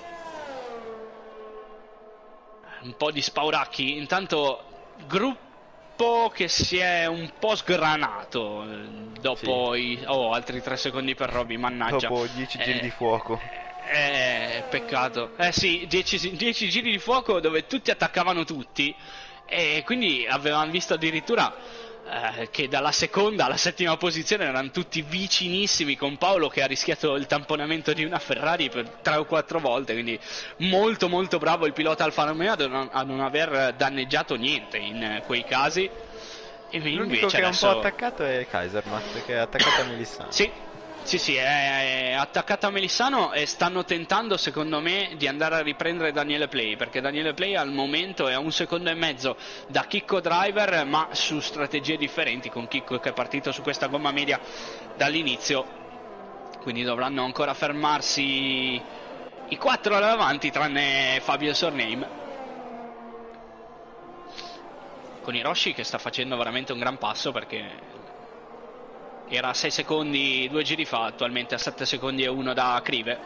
S1: Un po' di spauracchi. Intanto gruppo che si è un po' sgranato dopo sì. i... Oh, altri tre secondi per Robby, mannaggia.
S3: Dopo dieci giri eh, di fuoco.
S1: Eh, peccato. Eh sì, dieci giri di fuoco dove tutti attaccavano tutti. E quindi avevamo visto addirittura eh, che dalla seconda alla settima posizione erano tutti vicinissimi, con Paolo che ha rischiato il tamponamento di una Ferrari per tre o quattro volte. Quindi molto molto bravo il pilota Alfa Romeo a non, a non aver danneggiato niente in quei casi. E
S3: l'unico che
S1: adesso...
S3: è un po' attaccato è Kaisermat, che è attaccato a Melissano.
S1: Sì, sì, sì, è, è attaccato a Melissano e stanno tentando secondo me di andare a riprendere Daniele Play, perché Daniele Play al momento è a un secondo e mezzo da Chicco Driver, ma su strategie differenti, con Chicco che è partito su questa gomma media dall'inizio, quindi dovranno ancora fermarsi i quattro davanti tranne Fabio Surname, con Hiroshi che sta facendo veramente un gran passo, perché era a sei secondi due giri fa, attualmente a sette secondi e uno da Crive,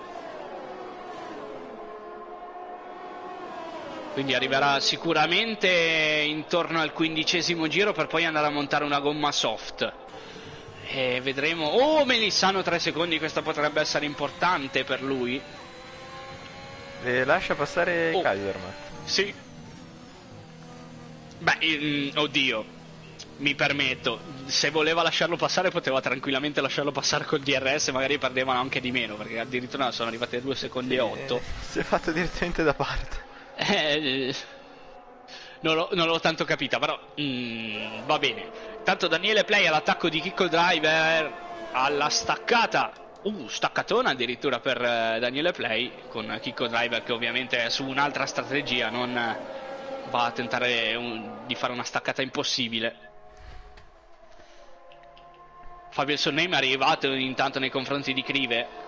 S1: quindi arriverà sicuramente intorno al quindicesimo giro per poi andare a montare una gomma soft e vedremo. Oh, Melissano tre secondi, questa potrebbe essere importante per lui.
S3: E lascia passare
S1: oh.
S3: Kaisermat.
S1: Sì. Beh, mm, oddio, mi permetto, se voleva lasciarlo passare poteva tranquillamente lasciarlo passare col D R S, magari perdevano anche di meno, perché addirittura sono arrivati a due secondi e otto.
S3: Eh, si è fatto direttamente da parte.
S1: Eh, non l'ho, non l'ho tanto capita, però mm, va bene. Tanto Daniele Play all'attacco di Chicco Driver, alla staccata, uh, staccatona addirittura per uh, Daniele Play, con Chicco Driver che ovviamente è su un'altra strategia, non uh, va a tentare un, di fare una staccata impossibile. Fabio Surname è arrivato intanto nei confronti di Crive.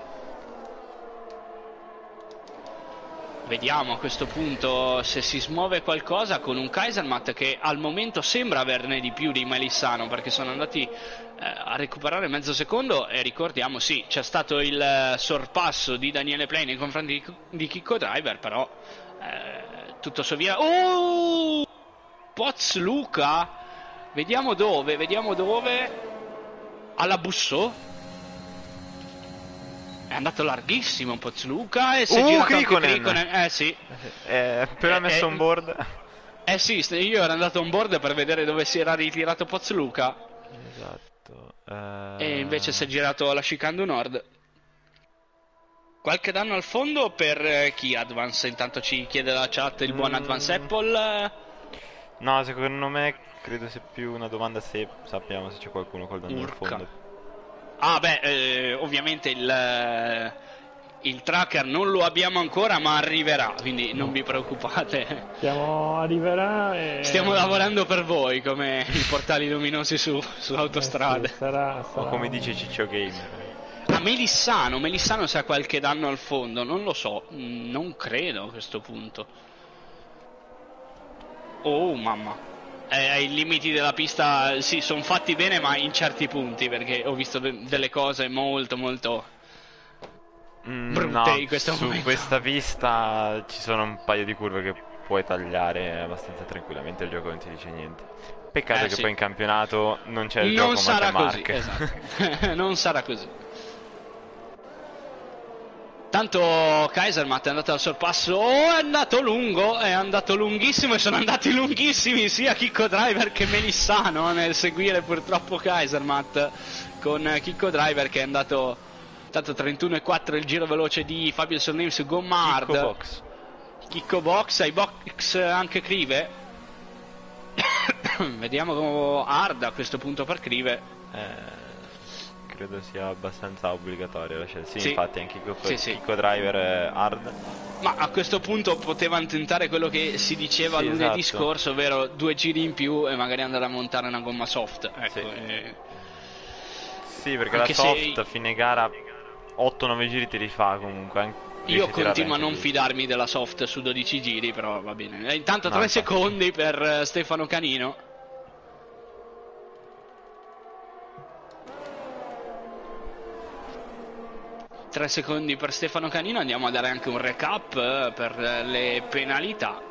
S1: Vediamo a questo punto se si smuove qualcosa con un Kaisermat che al momento sembra averne di più di Melissano, perché sono andati eh, a recuperare mezzo secondo e ricordiamo, sì, c'è stato il eh, sorpasso di Daniele Play nei confronti di, di Chicco Driver, però eh, tutto so via. Oh! Poz Luca, vediamo dove, vediamo dove, alla Bussò. È andato larghissimo Pozluca e si è
S3: uh,
S1: girato
S3: Krikonen.
S1: anche Krikonen. Eh sì.
S3: Eh, appena
S1: eh,
S3: messo
S1: eh,
S3: on board.
S1: Eh sì, io ero andato on board per vedere dove si era ritirato Pozluca.
S3: Esatto. Uh...
S1: E invece si è girato alla chicane nord. Qualche danno al fondo per chi Advance? Intanto ci chiede la chat il buon mm. Advance Apple.
S3: No, secondo me credo sia più una domanda se sappiamo se c'è qualcuno col danno
S1: Urca.
S3: al fondo.
S1: Ah beh, eh, ovviamente il, il tracker non lo abbiamo ancora, ma arriverà, quindi non vi preoccupate.
S2: Stiamo, arriverà e...
S1: Stiamo lavorando per voi, come i portali luminosi su, su autostrade.
S2: Eh sì, sarà, sarà...
S3: O come dice Ciccio Gamer.
S1: Ah, Melissano, Melissano se ha qualche danno al fondo, non lo so, non credo a questo punto. Oh mamma. Eh, ai limiti della pista, sì, sono fatti bene, ma in certi punti, perché ho visto de delle cose molto molto
S3: mm,
S1: brutte
S3: no,
S1: in questo
S3: su
S1: momento.
S3: Questa pista ci sono un paio di curve che puoi tagliare abbastanza tranquillamente, il gioco non ti dice niente. Peccato
S1: eh,
S3: che
S1: sì.
S3: poi in campionato non c'è il
S1: non
S3: gioco,
S1: sarà
S3: ma c'è
S1: così,
S3: Mark.
S1: esatto. Non sarà così. Tanto Kaisermat è andato al sorpasso, oh, è andato lungo, è andato lunghissimo e sono andati lunghissimi sia Chicco Driver che Melissano nel seguire purtroppo Kaisermat, con Chicco Driver che è andato tanto trentuno e quattro il giro veloce di Fabio Surname su gomma hard.
S3: Chicco box.
S1: Chicco box, ai box anche Crive. Vediamo hard a questo punto per Crive.
S3: Eh... Credo sia abbastanza obbligatorio la scelta. Sì,
S1: sì.
S3: infatti anche Chicco,
S1: sì, sì.
S3: Chicco Driver è hard.
S1: Ma a questo punto potevano tentare quello che si diceva
S3: sì,
S1: lunedì
S3: esatto.
S1: scorso, ovvero due giri in più e magari andare a montare una gomma soft. Ecco,
S3: sì.
S1: E...
S3: sì, perché
S1: anche
S3: la soft
S1: se...
S3: a fine gara otto nove giri ti rifà comunque. Anche...
S1: Io continuo a non
S3: più.
S1: fidarmi della soft su dodici giri, però va bene. E intanto
S3: no,
S1: tre
S3: infatti.
S1: secondi per Stefano Canino. tre secondi per Stefano Canino, andiamo a dare anche un recap eh, per le penalità.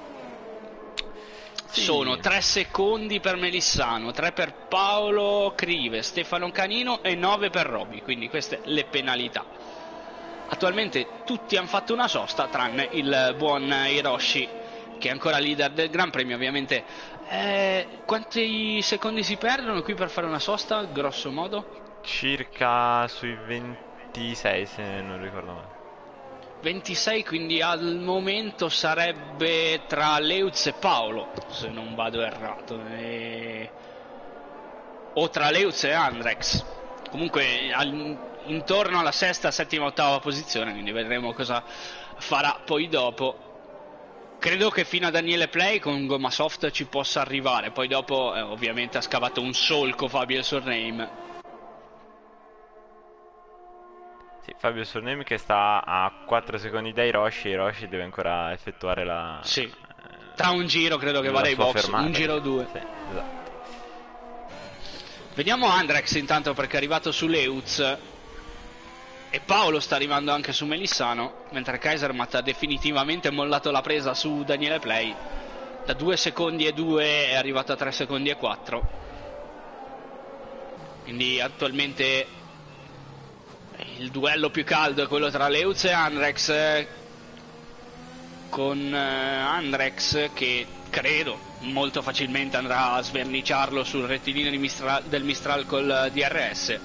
S1: Sì. Sono tre secondi per Melissano, tre per Paolo Crive, Stefano Canino e nove per Roby, quindi queste le penalità. attualmente tutti hanno fatto una sosta tranne il buon Hiroshi, che è ancora leader del Gran Premio. Ovviamente eh, quanti secondi si perdono qui per fare una sosta, grosso modo?
S3: Circa sui ventisei, se non ricordo male.
S1: ventisei, quindi al momento sarebbe tra Leuz e Paolo, se non vado errato, e... o tra Leuz e Andrex. Comunque al... intorno alla sesta, settima, ottava posizione, quindi vedremo cosa farà poi dopo. Credo che fino a Daniele Play con gomma soft ci possa arrivare, poi dopo eh, ovviamente ha scavato un solco Fabio Surname.
S3: Sì, Fabio Surname che sta a quattro secondi da Hiroshi. Hiroshi deve ancora effettuare la...
S1: Sì, tra un giro credo che vada ai box, fermata, un giro o due.
S3: Sì, esatto.
S1: Vediamo Andrex intanto, perché è arrivato su Leuz e Paolo sta arrivando anche su Melissano, mentre Kaisermat ha definitivamente mollato la presa su Daniele Play. Da due secondi e due è arrivato a tre secondi e quattro. Quindi attualmente il duello più caldo è quello tra Leuz e Andrex, con Andrex che credo molto facilmente andrà a sverniciarlo sul rettilineo di Mistral, del Mistral col D R S.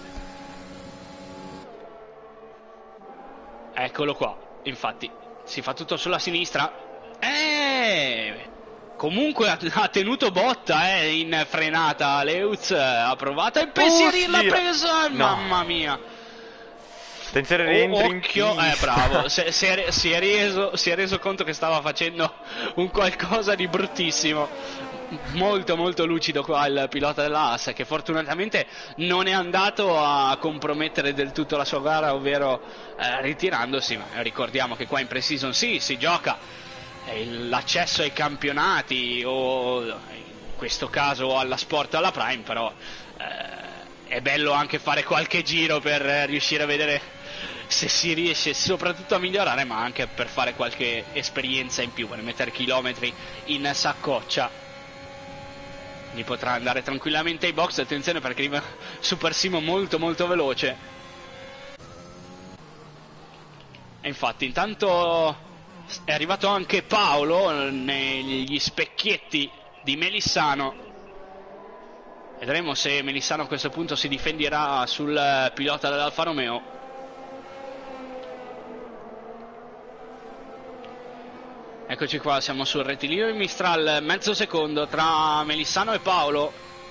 S1: Eccolo qua, infatti si fa tutto sulla sinistra. Eh, comunque ha, ha tenuto botta eh, in frenata. Leuz ha provato a impensierire la presa. No. Mamma mia.
S3: Attenzione, rientri in
S1: occhio, eh bravo, si, si, è, si, è reso, si è reso conto che stava facendo un qualcosa di bruttissimo. Molto molto lucido qua il pilota della Haas, che fortunatamente non è andato a compromettere del tutto la sua gara, ovvero eh, ritirandosi. Ma ricordiamo che qua in pre-season sì, si gioca eh, l'accesso ai campionati, o in questo caso alla Sport, alla Prime, però eh, è bello anche fare qualche giro per eh, riuscire a vedere se si riesce soprattutto a migliorare, ma anche per fare qualche esperienza in più, per mettere chilometri in saccoccia. Quindi potrà andare tranquillamente ai box. Attenzione perché arriva Super Simo molto molto veloce. E infatti intanto è arrivato anche Paolo negli specchietti di Melissano. Vedremo se Melissano a questo punto si difenderà sul pilota dell'Alfa Romeo. Eccoci qua, siamo sul rettilineo di Mistral, mezzo secondo tra Melissano e Paolo.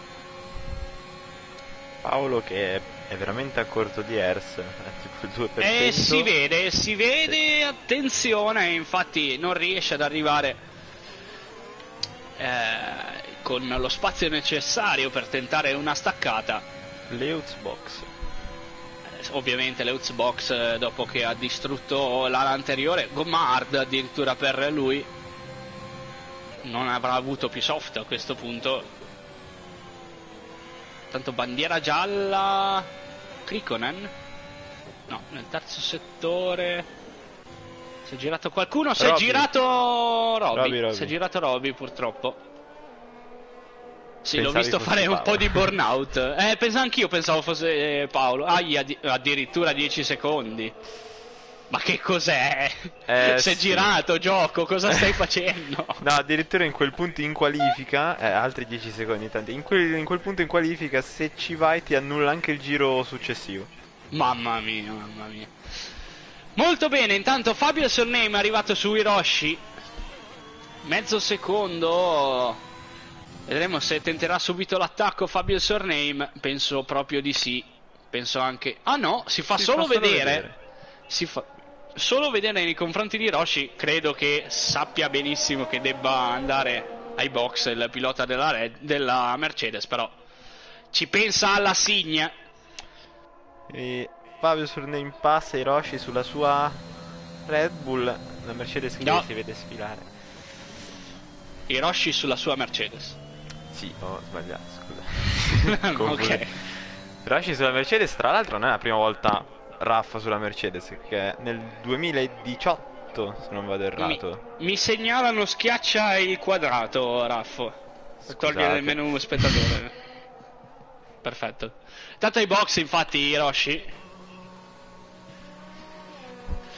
S3: Paolo che è veramente a corto di Hers, tipo il due per cento.
S1: E si vede, si vede, sì. Attenzione, infatti non riesce ad arrivare eh, con lo spazio necessario per tentare una staccata.
S3: Leuz box.
S1: Ovviamente Leuz box dopo che ha distrutto l'ala anteriore. Gomma hard addirittura per lui, non avrà avuto più soft a questo punto. Tanto bandiera gialla Krikonen, no, nel terzo settore si è girato qualcuno, si è girato Roby, si è girato Roby purtroppo. Sì, l'ho visto fare un po' di burnout. Eh, penso anch'io, pensavo fosse Paolo. Ah, addi addirittura dieci secondi. Ma che cos'è? Eh, si è sì. girato, gioco, cosa stai facendo?
S3: No, addirittura in quel punto in qualifica, eh, altri dieci secondi, tanti. In quel, in quel punto in qualifica, se ci vai, ti annulla anche il giro successivo.
S1: Mamma mia, mamma mia. Molto bene, intanto Fabio Surname è arrivato su Hiroshi. Mezzo secondo. Vedremo se tenterà subito l'attacco Fabio Surname. Penso proprio di sì. Penso anche... Ah no, si fa, si solo, fa vedere. solo vedere. Si fa solo vedere nei confronti di Hiroshi. Credo che sappia benissimo che debba andare ai box il pilota della, Red, della Mercedes, però ci pensa alla signa.
S3: E Fabio Surname passa Hiroshi sulla sua Red Bull. La Mercedes che no. si vede sfilare.
S1: Hiroshi sulla sua Mercedes.
S3: Sì, ho sbagliato, scusa.
S1: Ok.
S3: Hiroshi sulla Mercedes, tra l'altro non è la prima volta Raffa sulla Mercedes, perché nel duemiladiciotto, se non vado errato.
S1: Mi, mi segnalano schiaccia il quadrato, Raffo. Per togliere il menu spettatore. Perfetto. Tanto ai box, infatti, Hiroshi.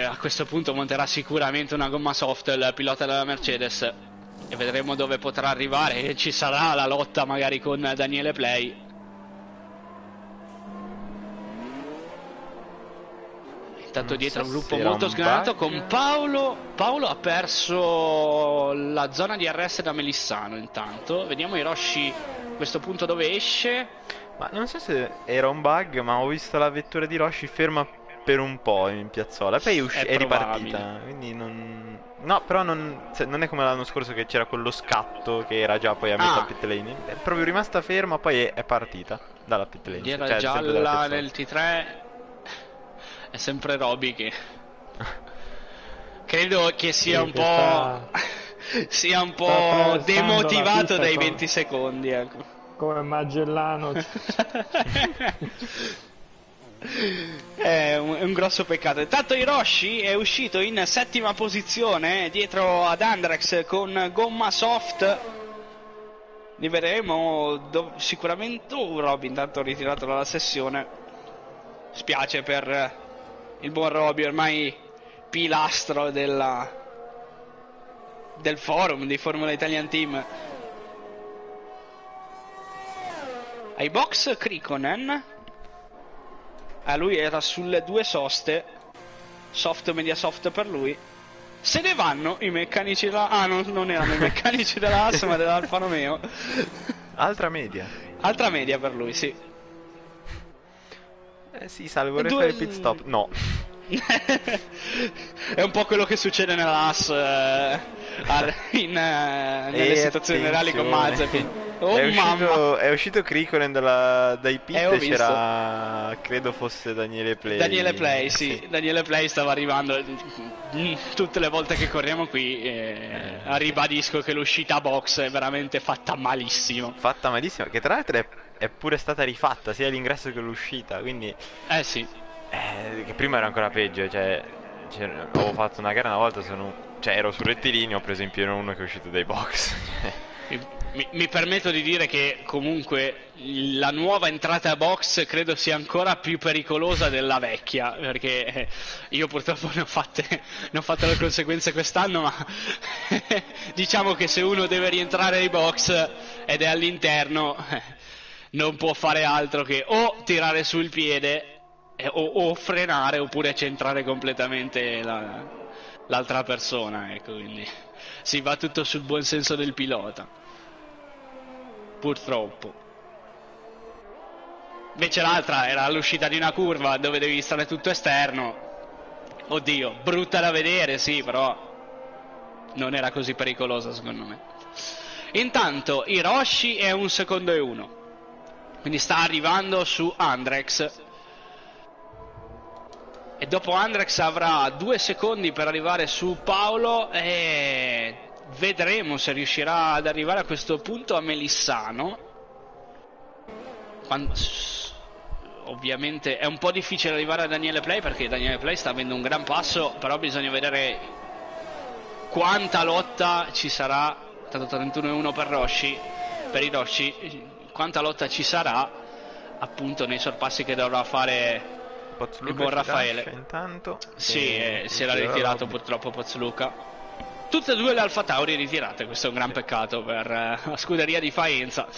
S1: a questo punto monterà sicuramente una gomma soft il pilota della Mercedes e vedremo dove potrà arrivare, e ci sarà la lotta magari con Daniele Play. Intanto
S3: Non
S1: dietro
S3: so
S1: un gruppo
S3: se era
S1: molto
S3: un
S1: sgranato
S3: bug.
S1: con Paolo. Paolo ha perso la zona di R S da Melissano. Intanto vediamo Hiroshi a questo punto dove esce.
S3: Ma non so se era un bug, ma ho visto la vettura di Roshi ferma per un po' in piazzola, poi è, usci-
S1: È
S3: è
S1: probabile.
S3: ripartita, quindi non... No, però non, se- non è come l'anno scorso che c'era quello scatto che era già poi a metà
S1: Ah.
S3: pit lane. È proprio rimasta ferma, poi è, è partita dalla pit lane.
S1: Bandiera
S3: cioè, sempre dalla
S1: gialla
S3: piazzola.
S1: nel T tre. È sempre Roby che credo che sia
S2: Sì,
S1: un
S2: che
S1: po'
S2: sta-
S1: sia un
S2: sta
S1: po'
S2: attraversando la
S1: demotivato
S2: pista
S1: dai
S2: con-
S1: venti secondi, ecco.
S2: come Magellano.
S1: È un, è un grosso peccato. Intanto Hiroshi è uscito in settima posizione dietro ad Andrex con gomma soft. Li vedremo do- sicuramente. Oh, Roby intanto ritirato dalla sessione. Spiace per il buon Roby, ormai pilastro della del forum di Formula Italian Team. Ai box Krikonen. Ah, lui era sulle due soste. Soft, media soft per lui. Se ne vanno i meccanici della... Ah, non, non erano i meccanici della Haas, ma dell'Alfa Romeo.
S3: Altra media.
S1: Altra media per lui, sì.
S3: Eh sì, salvo, vorrei
S1: Due-
S3: fare il pit stop. No.
S1: È un po' quello che succede nella Haas eh, al- in, eh, nelle
S3: E
S1: situazioni reali con Mazepin. Oh
S3: è,
S1: mamma!
S3: uscito, è uscito Krikonen dalla- dai pit
S1: Eh, ho
S3: e
S1: visto.
S3: c'era, credo fosse Daniele Play.
S1: Daniele Play, sì. Daniele Play stava arrivando. Mm, tutte le volte che corriamo qui eh, ribadisco che l'uscita box è veramente fatta malissimo.
S3: Fatta malissimo, che tra l'altro è, è pure stata rifatta sia l'ingresso che l'uscita, quindi
S1: Eh sì.
S3: eh, che prima era ancora peggio, cioè, cioè, avevo fatto una gara una volta, sono, cioè ero sul rettilineo, ho preso in pieno uno che è uscito dai box.
S1: Mi, mi permetto di dire che comunque la nuova entrata a box credo sia ancora più pericolosa della vecchia, perché eh, io purtroppo ne ho fatte, ne ho fatte le conseguenze quest'anno, ma diciamo che se uno deve rientrare ai box ed è all'interno eh, non può fare altro che o tirare sul piede eh, o, o frenare oppure centrare completamente la- l'altra persona, ecco, quindi si va tutto sul buon senso del pilota, purtroppo. Invece l'altra era l'uscita di una curva dove devi stare tutto esterno. Oddio, brutta da vedere, sì, però non era così pericolosa secondo me. Intanto Hiroshi è un secondo e uno, quindi sta arrivando su Andrex. E dopo Andrex avrà due secondi per arrivare su Paolo e vedremo se riuscirà ad arrivare a questo punto a Melissano. Quando... Ovviamente è un po' difficile arrivare a Daniele Play perché Daniele Play sta avendo un gran passo, però bisogna vedere quanta lotta ci sarà. Tanto trentuno e uno per Roshi, per Hiroshi, quanta lotta ci sarà appunto nei sorpassi che dovrà fare
S3: Pozzluca
S1: il buon
S3: si
S1: Raffaele.
S3: lascia intanto.
S1: Sì,
S3: E-
S1: eh, si era
S3: e
S1: ritirato
S3: Roby.
S1: purtroppo Pozzluca. Tutte e due le Alfa Tauri ritirate, questo è un gran peccato per eh, la scuderia di Faenza.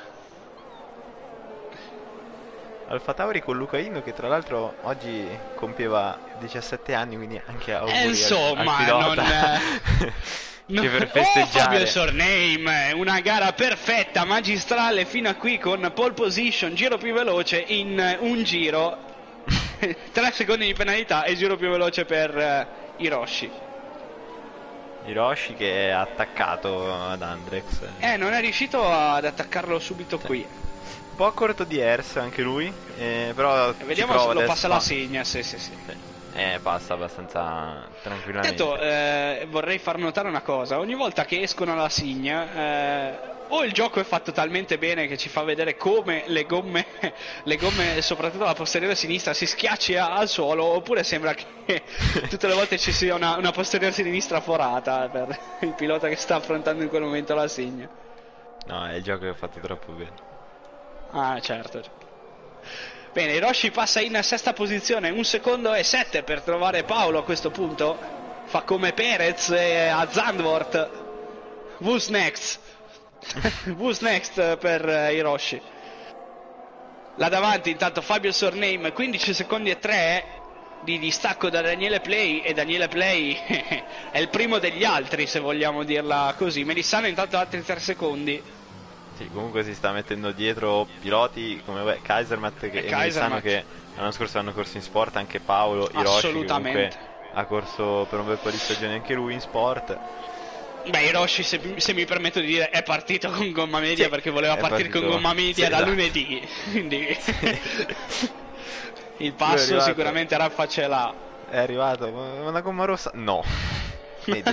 S3: Alfa Tauri con Luca Ino che tra l'altro oggi compieva diciassette anni, quindi anche auguri
S1: E
S3: al-
S1: insomma,
S3: al
S1: non...
S3: pilota.
S1: eh, no-
S3: che per
S1: Oh, Fabio
S3: festeggiare
S1: Sorname, una gara perfetta, magistrale fino a qui con pole position, giro più veloce in un giro, tre secondi di penalità e giro più veloce per eh, Hiroshi.
S3: Hiroshi che è attaccato ad Andrex.
S1: Eh, non è riuscito ad attaccarlo subito qui.
S3: Un po' a corto di Ers anche lui, eh, però ci
S1: Vediamo
S3: prova
S1: se lo
S3: adesso.
S1: passa la segna, sì sì sì.
S3: Eh, passa abbastanza tranquillamente.
S1: Intanto eh, vorrei far notare una cosa, ogni volta che escono alla signa eh, o il gioco è fatto talmente bene che ci fa vedere come le gomme, le gomme soprattutto la posteriore sinistra si schiaccia al suolo, oppure sembra che tutte le volte ci sia una, una posteriore sinistra forata per il pilota che sta affrontando in quel momento la signa.
S3: No, è il gioco che è fatto troppo bene.
S1: Ah certo, certo. Bene, Hiroshi passa in sesta posizione, un secondo e sette per trovare Paolo a questo punto. Fa come Perez e a Zandvoort. Who's next? Who's next per Hiroshi. Là davanti intanto Fabio Surname, quindici secondi e tre di distacco da Daniele Play, e Daniele Play è il primo degli altri, se vogliamo dirla così. Melissano intanto altri tre secondi.
S3: Sì, comunque si sta mettendo dietro piloti come beh, Kaisermat e, e Melissano, che l'anno scorso hanno corso in sport, anche Paolo Hiroshi comunque ha corso per un bel po' di stagioni anche lui in sport.
S1: Beh, Hiroshi, se, se mi permetto di dire, è partito con gomma media, sì, perché voleva partire partito... con gomma media sì, da esatto. lunedì, quindi sì. Il passo sicuramente Raffa ce l'ha.
S3: È arrivato, ma una gomma rossa? No. Media.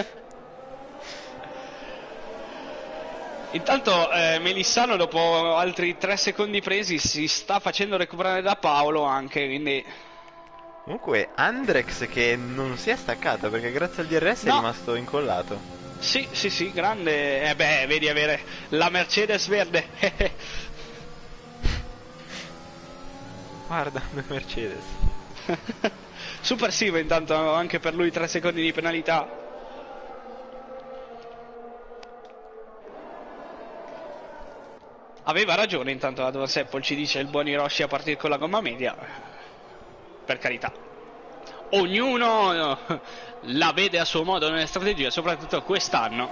S1: Intanto eh, Melissano, dopo altri tre secondi presi, si sta facendo recuperare da Paolo anche, quindi...
S3: Comunque Andrex che non si è staccato, perché grazie al D R S no. è rimasto incollato.
S1: Sì, sì, sì, grande. Eh beh, vedi avere la Mercedes verde.
S3: Guarda, la Mercedes.
S1: Super Sivo intanto, anche per lui tre secondi di penalità. Aveva ragione intanto la Advanced Apple, ci dice il buon Hiroshi, a partire con la gomma media. Per carità, ognuno la vede a suo modo nelle strategie, soprattutto quest'anno.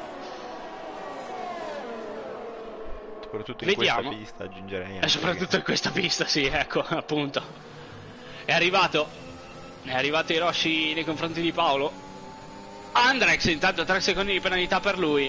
S3: Soprattutto in
S1: Vediamo.
S3: questa pista aggiungerei.
S1: E soprattutto che... in questa pista, sì, ecco, appunto. È arrivato. È arrivato Hiroshi nei confronti di Paolo. Andrex intanto tre secondi di penalità per lui.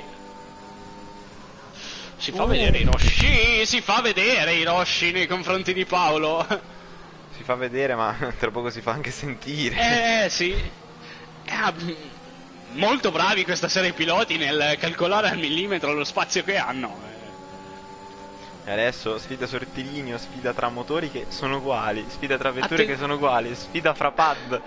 S1: Si fa uh. vedere Hiroshi, si fa vedere Hiroshi nei confronti di Paolo.
S3: Si fa vedere, ma tra poco si fa anche sentire.
S1: Eh sì. Eh, molto bravi questa sera i piloti nel calcolare al millimetro lo spazio che hanno.
S3: E adesso sfida sul rettilineo, sfida tra motori che sono uguali, sfida tra vetture Atten- che sono uguali, sfida fra pad.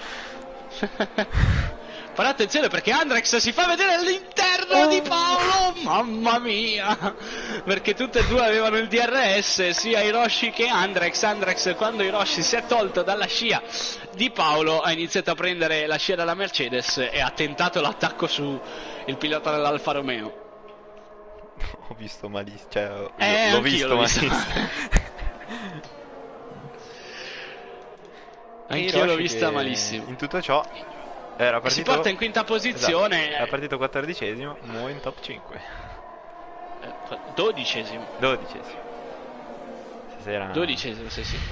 S1: Fare attenzione perché Andrex si fa vedere all'interno oh. di Paolo, mamma mia, perché tutte e due avevano il D R S, sia Hiroshi che Andrex. Andrex, quando Hiroshi si è tolto dalla scia di Paolo, ha iniziato a prendere la scia dalla Mercedes e ha tentato l'attacco su il pilota dell'Alfa Romeo.
S3: Ho visto malissimo, cioè l'ho,
S1: eh,
S3: l'ho visto malissimo.
S1: Anch'io l'ho vista malissimo.
S3: In tutto ciò era partito...
S1: si porta in quinta posizione.
S3: Esatto. Era partito quattordicesimo, mo in top cinque.
S1: Eh, dodicesimo.
S3: Dodicesimo. Stasera...
S1: Dodicesimo, sì sì.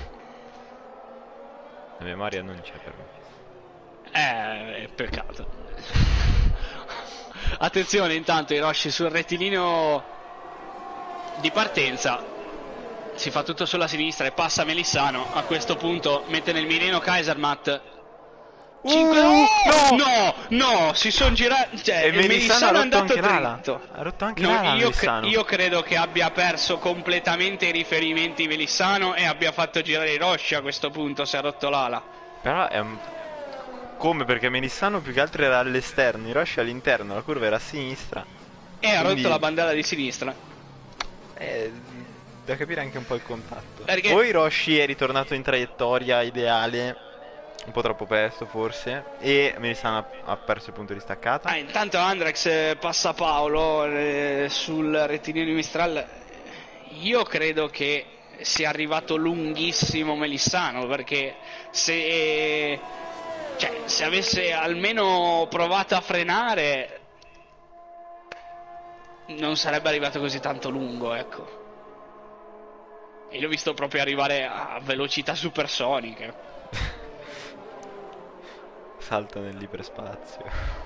S3: La memoria non c'è per
S1: me. Eh, peccato. Attenzione intanto Hiroshi sul rettilineo di partenza. Si fa tutto sulla sinistra e passa Melissano. A questo punto mette nel mirino Kaisermat. cinque...
S3: Uh,
S1: no, no, no, si sono girati. Cioè,
S3: e Melissano
S1: è andato dritto.
S3: Ha rotto anche
S1: no,
S3: l'ala,
S1: io,
S3: cre-
S1: io credo che abbia perso completamente i riferimenti Melissano e abbia fatto girare Hiroshi a questo punto, se ha rotto l'ala.
S3: Però è un... come, perché Melissano più che altro era all'esterno, Hiroshi all'interno, la curva era a sinistra.
S1: E ha quindi... rotto la bandella di sinistra.
S3: Eh, da capire anche un po' il contatto.
S1: Perché...
S3: o Hiroshi è ritornato in traiettoria ideale un po' troppo presto forse, e Melissano ha perso il punto di staccata.
S1: Ah, intanto Andrex passa Paolo eh, sul rettilineo di Mistral. Io credo che sia arrivato lunghissimo Melissano, perché se cioè se avesse almeno provato a frenare non sarebbe arrivato così tanto lungo, ecco. E l'ho visto proprio arrivare a velocità supersoniche.
S3: Salta nell'iperspazio.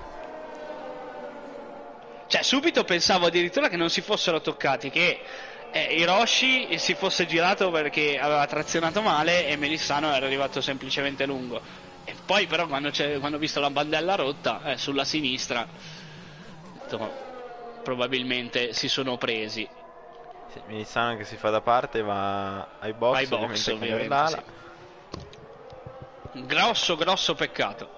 S1: Cioè subito pensavo addirittura che non si fossero toccati, che eh, Hiroshi si fosse girato perché aveva trazionato male e Melissano era arrivato semplicemente lungo. E poi però quando, c'è, quando ho visto la bandella rotta eh, sulla sinistra, detto, probabilmente si sono presi.
S3: Sì, Melissano che si fa da parte, va ai box,
S1: ai box ovviamente, ovviamente sì. Grosso grosso peccato.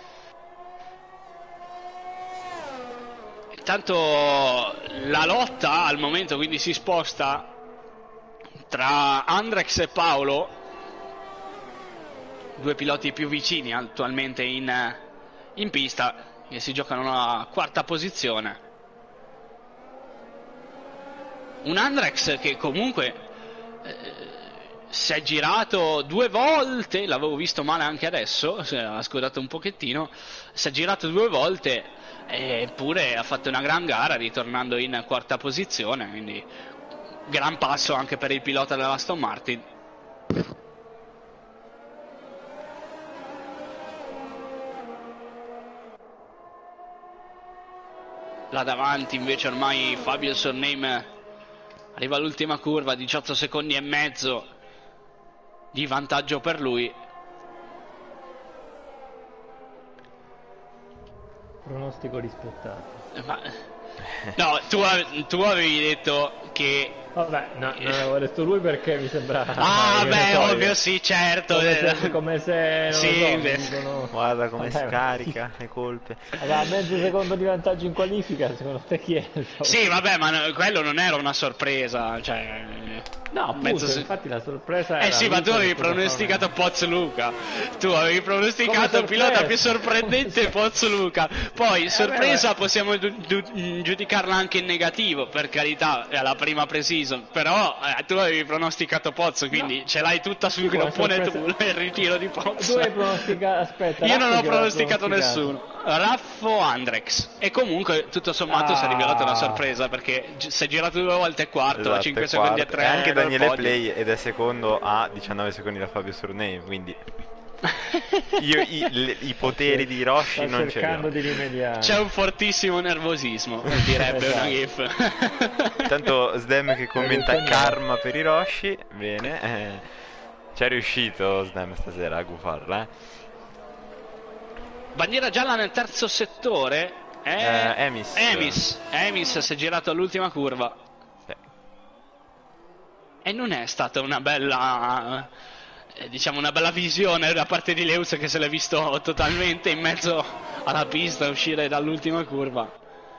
S1: Intanto la lotta al momento quindi si sposta tra Andrex e Paolo, due piloti più vicini attualmente in, in pista, che si giocano la quarta posizione. Un Andrex che comunque eh, si è girato due volte, l'avevo visto male anche adesso, ha scodato un pochettino, si è girato due volte eppure ha fatto una gran gara ritornando in quarta posizione, quindi gran passo anche per il pilota dell'Aston Martin. Là davanti invece ormai Fabio Surname arriva all'ultima curva, diciotto secondi e mezzo di vantaggio per lui.
S2: Pronostico rispettato.
S1: Ma... no, tu, tu avevi detto che...
S2: Vabbè, no, non avevo detto lui perché mi sembra...
S1: Ah, beh, so, ovvio, sì, certo.
S2: Come se, come se non
S1: sì,
S2: lo so, dicono...
S3: Guarda come
S2: Vabbè,
S3: scarica le colpe.
S2: Aveva mezzo secondo di vantaggio in qualifica, secondo te chi è?
S1: Sì, vabbè, ma no, quello non era una sorpresa, cioè...
S2: No, appunto,
S1: mezzo...
S2: infatti la sorpresa
S1: Eh
S2: era
S1: sì, ma tu avevi pronosticato Poz Luca. Tu avevi pronosticato pilota più sorprendente Poz Luca. Poi, eh, sorpresa, beh, possiamo giudicarla anche in negativo, per carità, è la prima pre-season. Però eh, tu avevi pronosticato Poz, quindi no, ce l'hai tutta sul groppone tu, il ritiro di Poz.
S2: Tu hai pronosticato... Aspetta,
S1: io non ho pronosticato nessuno. Raffo Andrex. E comunque, tutto sommato, ah, si è rivelato una sorpresa, perché si è girato due volte e quarto, esatto, a cinque secondi e tre.
S3: E anche Daniele Play ed è secondo a diciannove secondi da Fabio Surname, quindi io i, le, i poteri di Hiroshi
S2: sta
S3: non ce li ho.
S2: Di rimediare.
S1: C'è un fortissimo nervosismo, direbbe una gif.
S3: Tanto Sdem che commenta karma per Hiroshi. Bene, eh, ci è riuscito Sdem stasera a gufarla, eh.
S1: Bandiera gialla nel terzo settore.
S3: eh, Emis
S1: Emis Emis si è girato all'ultima curva.
S3: Sì.
S1: E non è stata una bella, eh, diciamo una bella visione da parte di Lewis, che se l'è visto totalmente in mezzo alla pista uscire dall'ultima curva.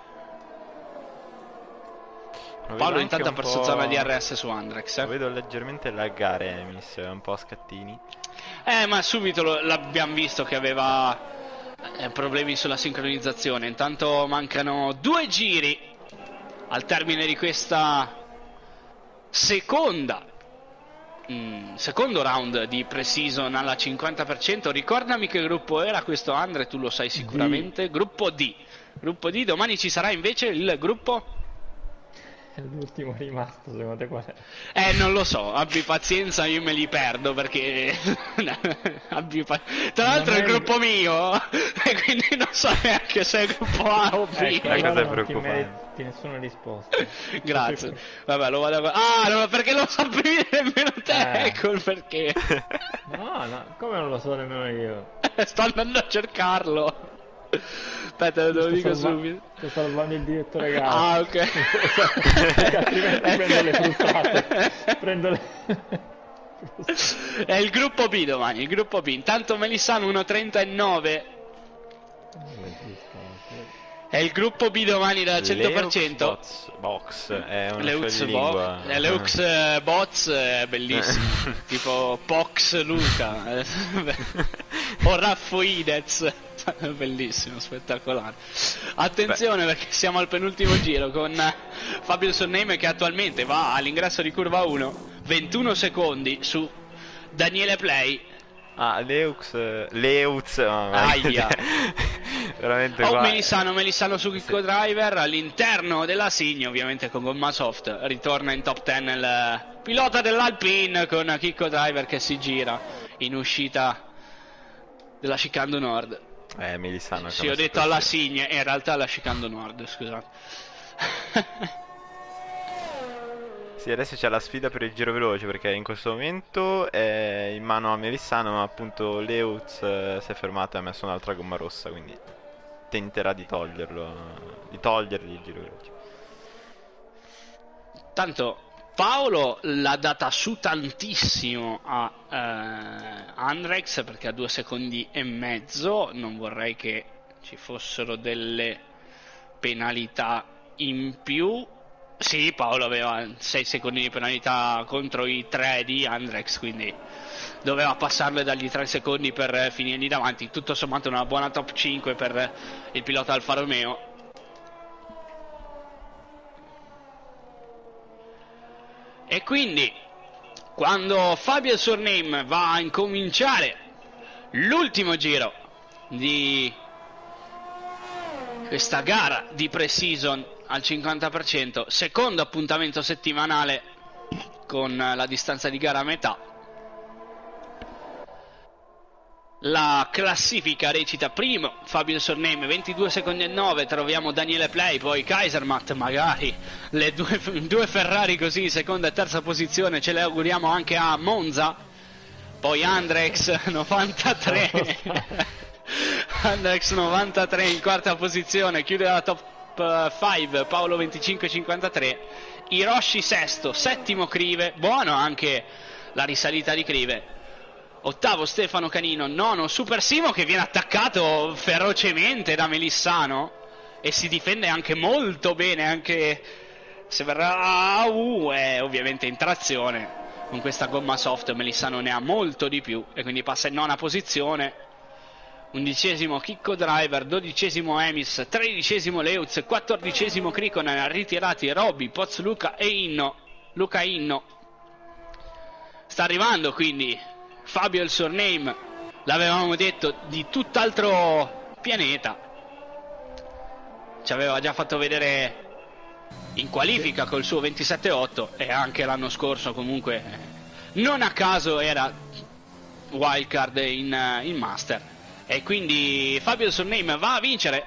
S1: Paolo intanto ha perso zona di R S su Andrex, eh.
S3: Lo vedo leggermente laggare Emis, un po' a scattini.
S1: Eh ma subito lo, l'abbiamo visto che aveva eh, problemi sulla sincronizzazione. Intanto mancano due giri al termine di questa seconda mm, secondo round di pre-season alla cinquanta per cento. Ricordami che gruppo era questo, Andre, tu lo sai sicuramente. D. Gruppo D. Gruppo D. Domani ci sarà invece il gruppo...
S2: L'ultimo rimasto, secondo te qual è?
S1: Eh, non lo so, abbi pazienza, io me li perdo perché... abbi pa... Tra l'altro è il gruppo mio, e quindi non so neanche se è il gruppo A o B.
S2: Ecco,
S3: La cosa è
S2: non
S3: preoccupante.
S2: Ti meriti nessuna risposta.
S1: Grazie. Vabbè, lo vado a... Ah, no, perché lo sapevi nemmeno te, eh. Ecco il perché.
S2: No, no, come non lo so nemmeno io?
S1: Sto andando a cercarlo. Aspetta, te lo dico subito.
S2: Sto salvando il direttore gara.
S1: Ah, ok.
S2: Perché altrimenti prendo le fruttate. Prendo le...
S1: È il gruppo B domani, il gruppo B. Intanto Melissano uno trenta e nove. È il gruppo B domani da cento per cento.
S3: Box è una
S1: Leux
S3: lingua.
S1: Bo- Leux uh, Bots è bellissimo. Tipo Pox Luca o Raffoidez. Bellissimo, spettacolare. Attenzione, beh, perché siamo al penultimo giro con Fabio Surname che attualmente va all'ingresso di curva uno, ventuno secondi su Daniele Play.
S3: Ah, Leux Leux oh,
S1: Aia.
S3: Veramente
S1: Oh,
S3: qua...
S1: Melissano, Melissano su Chicco sì. Driver all'interno della Signo, ovviamente con gomma soft. Ritorna in top dieci il pilota dell'Alpine con Chicco Driver che si gira in uscita della Chicando Nord.
S3: Eh, Melissano.
S1: Sì, ho detto alla Signe, in realtà alla Chicando Nord, scusate.
S3: Sì, adesso c'è la sfida per il giro veloce, perché in questo momento è in mano a Melissano, ma appunto Leux eh, si è fermato e ha messo un'altra gomma rossa, quindi tenterà di toglierlo, di togliergli il giro veloce.
S1: Tanto Paolo l'ha data su tantissimo a eh, Andrex, perché a due secondi e mezzo. Non vorrei che ci fossero delle penalità in più. Sì, Paolo aveva sei secondi di penalità contro i tre di Andrex, quindi doveva passarle dagli tre secondi per finirgli davanti. Tutto sommato una buona top cinque per il pilota Alfa Romeo. E quindi, quando Fabio Surname va a incominciare l'ultimo giro di questa gara di pre-season al cinquanta per cento, secondo appuntamento settimanale con la distanza di gara a metà, la classifica recita primo Fabio Surname ventidue secondi e nove, troviamo Daniele Play, poi Kaisermatt, magari le due, due Ferrari così in seconda e terza posizione ce le auguriamo anche a Monza, poi Andrex novantatré Andrex novantatré in quarta posizione, chiude la top cinque Paolo venticinque cinquantatré, Hiroshi sesto, settimo Crive, buono anche la risalita di Crive, ottavo Stefano Canino, nono Super Simo che viene attaccato ferocemente da Melissano e si difende anche molto bene, anche se verrà uh, è ovviamente in trazione con questa gomma soft. Melissano ne ha molto di più e quindi passa in nona posizione. Undicesimo Chicco Driver, dodicesimo Emis, tredicesimo Leutz, quattordicesimo Krikonen, ritirati Robby, Pozzuca e Inno. Luca Inno. Sta arrivando quindi Fabio il Surname, l'avevamo detto, di tutt'altro pianeta. Ci aveva già fatto vedere in qualifica col suo ventisette otto e anche l'anno scorso comunque non a caso era wildcard in, in Master. E quindi Fabio Surname va a vincere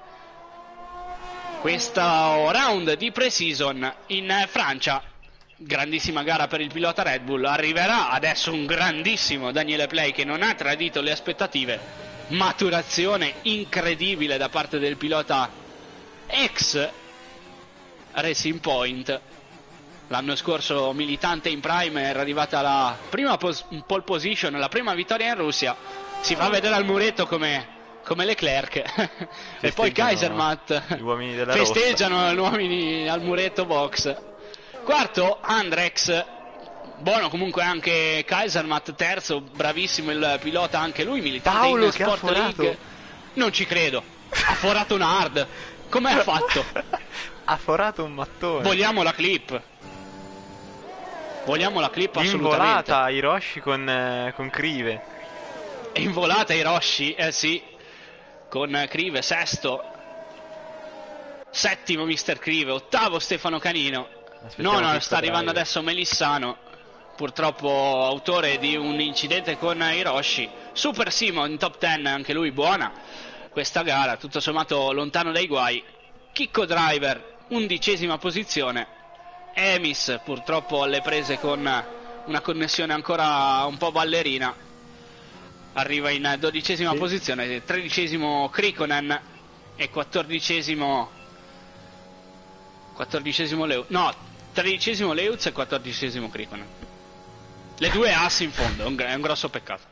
S1: questo round di pre-season in Francia. Grandissima gara per il pilota Red Bull. Arriverà adesso un grandissimo Daniele Play che non ha tradito le aspettative. Maturazione incredibile da parte del pilota ex Racing Point. L'anno scorso militante in Prime, era arrivata la prima pos- pole position, la prima vittoria in Russia. Si fa vedere al muretto come, come Leclerc. E poi Kaisermatt
S3: gli uomini della
S1: festeggiano gli uomini al muretto box. Quarto Andrex, buono comunque anche Kaisermatt. Terzo, bravissimo il pilota anche lui, militante
S3: Paolo
S1: in Sport League. Non ci credo, ha forato una hard. Come ha fatto?
S3: Ha forato un mattone.
S1: Vogliamo la clip. Vogliamo la clip assolutamente.
S3: Involata Hiroshi con, eh, con Crive.
S1: In volata Hiroshi, eh sì, con Crive sesto, settimo mister Crive, ottavo Stefano Canino, nono sta arrivando adesso Melissano, purtroppo autore di un incidente con Hiroshi. Super Simo in top dieci, anche lui buona questa gara, tutto sommato lontano dai guai. Chicco Driver, undicesima posizione. Emis purtroppo alle prese con una connessione ancora un po' ballerina, arriva in dodicesima sì. posizione. Tredicesimo Krikonen e quattordicesimo quattordicesimo Leutz, no, tredicesimo Leutz e quattordicesimo Krikonen, le due assi in fondo. È un, è un grosso peccato.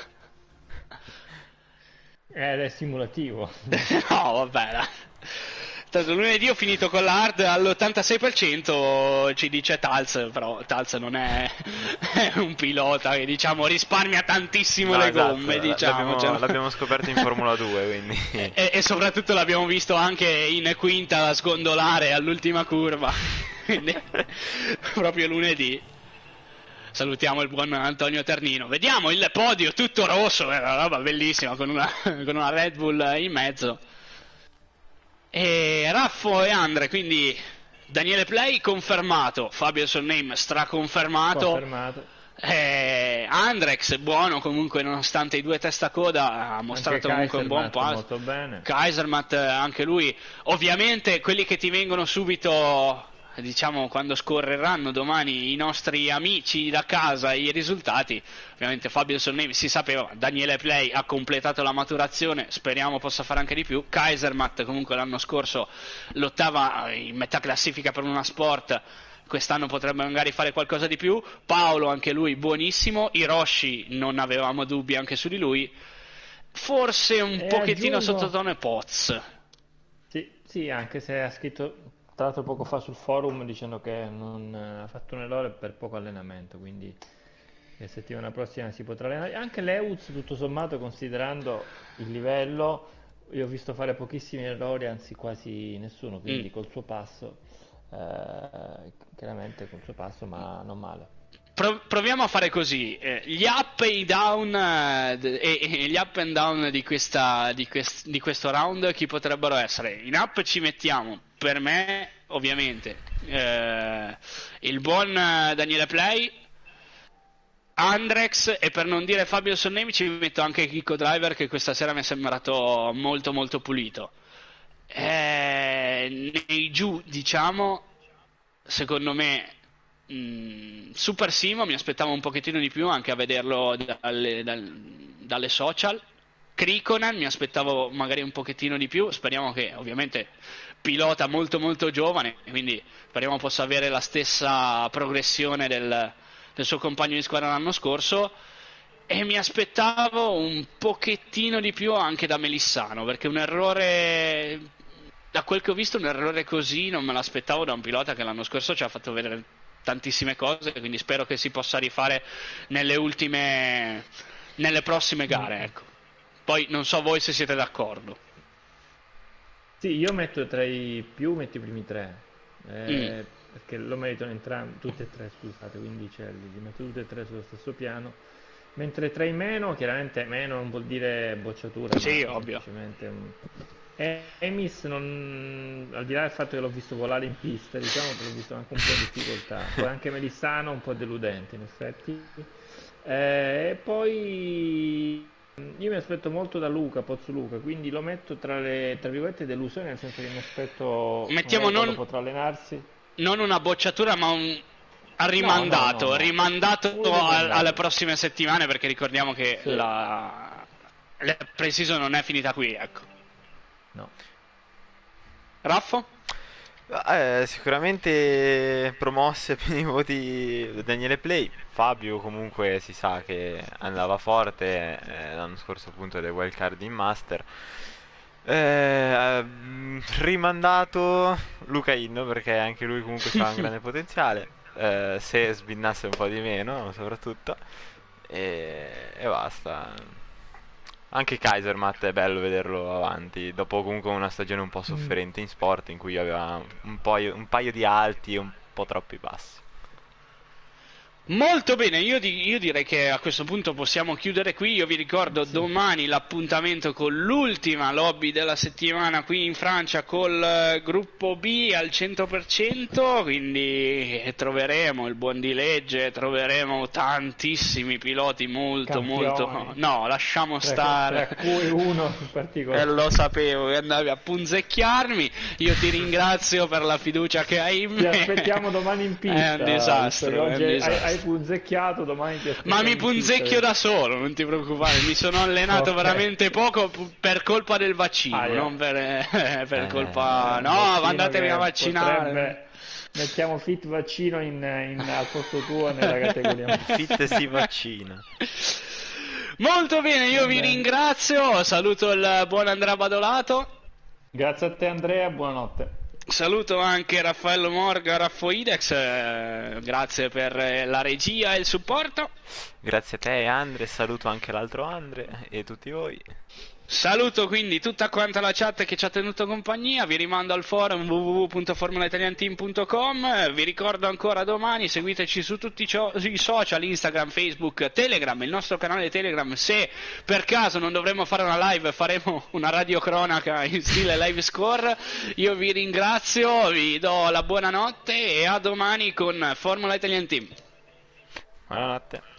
S2: Ed è simulativo.
S1: No, vabbè. Tanto lunedì ho finito con l'hard all'ottantasei per cento, ci dice Tals, però Tals non è, è un pilota che diciamo risparmia tantissimo
S3: no,
S1: le
S3: esatto,
S1: gomme, diciamo.
S3: L'abbiamo,
S1: cioè...
S3: l'abbiamo scoperto in Formula due, quindi.
S1: E, e soprattutto l'abbiamo visto anche in quinta sgondolare all'ultima curva, quindi proprio lunedì. Salutiamo il buon Antonio Ternino. Vediamo il podio tutto rosso, è una roba bellissima con una, con una Red Bull in mezzo. E Raffo e Andre, quindi Daniele Play confermato, Fabio Surname straconfermato,
S2: confermato.
S1: Eh, Andrex buono comunque nonostante i due testacoda, ha mostrato
S2: anche
S1: comunque un buon passo.
S2: Molto bene.
S1: Kaisermatt anche lui, ovviamente quelli che ti vengono subito, diciamo, quando scorreranno domani i nostri amici da casa i risultati. Ovviamente Fabio Surname si sapeva, Daniele Play ha completato la maturazione, speriamo possa fare anche di più. Kaisermatt comunque l'anno scorso lottava in metà classifica per una Sport, quest'anno potrebbe magari fare qualcosa di più. Paolo anche lui buonissimo, Hiroshi non avevamo dubbi anche su di lui, forse un
S2: e
S1: pochettino
S2: aggiungo...
S1: sottotono e Poz.
S2: Sì, sì, anche se ha scritto tra l'altro poco fa sul forum dicendo che non eh, ha fatto un errore per poco allenamento, quindi la settimana prossima si potrà allenare. Anche Lewis, tutto sommato, considerando il livello, io ho visto fare pochissimi errori, anzi quasi nessuno, quindi
S1: Mm.
S2: col suo passo, eh, chiaramente col suo passo, ma non male.
S1: Pro- proviamo a fare così, eh, gli up e i down eh, d- e, e gli up and down di, questa, di, quest- di questo round chi potrebbero essere? In up ci mettiamo, per me ovviamente, eh, il buon eh, Daniele Play, Andrex e per non dire Fabio Sonnemi ci metto anche Kiko Driver che questa sera mi è sembrato molto molto pulito. Eh, nei giù diciamo, secondo me mh, Super Simo mi aspettavo un pochettino di più anche a vederlo dalle, dal- dalle social. Krikonen mi aspettavo magari un pochettino di più, speriamo che ovviamente pilota molto molto giovane, quindi speriamo possa avere la stessa progressione del, del suo compagno di squadra l'anno scorso. E mi aspettavo un pochettino di più anche da Melissano, perché un errore, da quel che ho visto, un errore così non me l'aspettavo da un pilota che l'anno scorso ci ha fatto vedere tantissime cose, quindi spero che si possa rifare nelle ultime, nelle prossime gare, ecco. Poi non so voi se siete d'accordo.
S2: Sì, io metto tra i più, metto i primi tre,
S1: Mm.
S2: eh, perché lo meritano entrambi, tutti e tre, scusate, quindi cioè, li li metto tutti e tre sullo stesso piano. Mentre tra i meno, chiaramente meno non vuol dire bocciatura,
S1: Sì,
S2: ma
S1: ovvio.
S2: semplicemente un... E- Emis, non... al di là del fatto che l'ho visto volare in pista, diciamo che l'ho visto anche un po' in difficoltà. Poi anche Melissano un po' deludente, in effetti. Eh, e poi io mi aspetto molto da Luca, Pozzoluca, quindi lo metto tra le, tra virgolette, delusioni, nel senso che mi aspetto
S1: Mettiamo
S2: magari quando
S1: non,
S2: potrà allenarsi.
S1: non una bocciatura, ma un ha
S2: No, no, no,
S1: rimandato,
S2: no.
S1: rimandato
S2: Un
S1: al- alle
S2: rimandato.
S1: prossime settimane perché ricordiamo che
S2: Sì,
S1: la, la pre-season non è finita qui, ecco.
S2: no.
S1: Raffo?
S3: Eh, sicuramente promosse per i voti Daniele Play. Fabio comunque si sa che andava forte, eh, l'anno scorso appunto del wild card in Master. Eh, ehm, rimandato Luca Inno perché anche lui comunque ha un grande potenziale, eh, se sbinnasse un po' di meno soprattutto, e, e basta. Anche Kaisermatt è bello vederlo avanti, dopo comunque una stagione un po'
S2: Mm.
S3: sofferente in sport in cui aveva un paio, un paio di alti e un po' troppi bassi.
S1: Molto bene, io, di- io direi che a questo punto possiamo chiudere qui. Io vi ricordo
S2: Sì.
S1: domani l'appuntamento con l'ultima lobby della settimana qui in Francia col eh, gruppo B al cento per cento, quindi eh, troveremo il buon di legge, troveremo tantissimi piloti molto molto...
S2: Campioni,
S1: No, lasciamo
S2: tra, tra
S1: stare.
S2: cui uno in
S1: E
S2: particolare.
S1: lo sapevo che andavi a punzecchiarmi. Io ti ringrazio per la fiducia che hai in
S2: Ti
S1: me.
S2: aspettiamo domani in
S1: È un
S2: pista,
S1: disastro,
S2: Vittorio.
S1: è un
S2: Oggi hai, hai- hai
S1: disastro.
S2: punzecchiato, domani ti
S1: Ma
S2: aspettiamo
S1: mi
S2: in pista.
S1: punzecchio da solo, non ti preoccupare. Mi sono allenato
S2: Ok.
S1: veramente poco p- per colpa del vaccino,
S2: Aia.
S1: non per, eh, per
S3: Eh,
S1: colpa.
S2: Un
S1: No,
S2: vaccino
S1: andatevi a
S2: che
S1: vaccinare.
S2: potrebbe... Mettiamo Fit Vaccino in, in- al posto tuo nella categoria.
S3: Fit si vaccina.
S1: Molto bene, io
S2: Va
S1: vi
S2: bene.
S1: ringrazio. Saluto il buon Andrea Badolato.
S2: Grazie a te Andrea, buonanotte.
S1: Saluto anche Raffaello Morga, Raffoidex. eh, Grazie per eh, la regia e il supporto.
S3: Grazie a te Andre, saluto anche l'altro Andre e tutti voi.
S1: Saluto quindi tutta quanta la chat che ci ha tenuto compagnia, vi rimando al forum w w w punto formula italian team punto com, vi ricordo ancora domani, seguiteci su tutti i cio- i social, Instagram, Facebook, Telegram, il nostro canale Telegram, se per caso non dovremmo fare una live faremo una radiocronaca in stile live score, io vi ringrazio, vi do la buonanotte e a domani con Formula Italian Team.
S3: Buonanotte.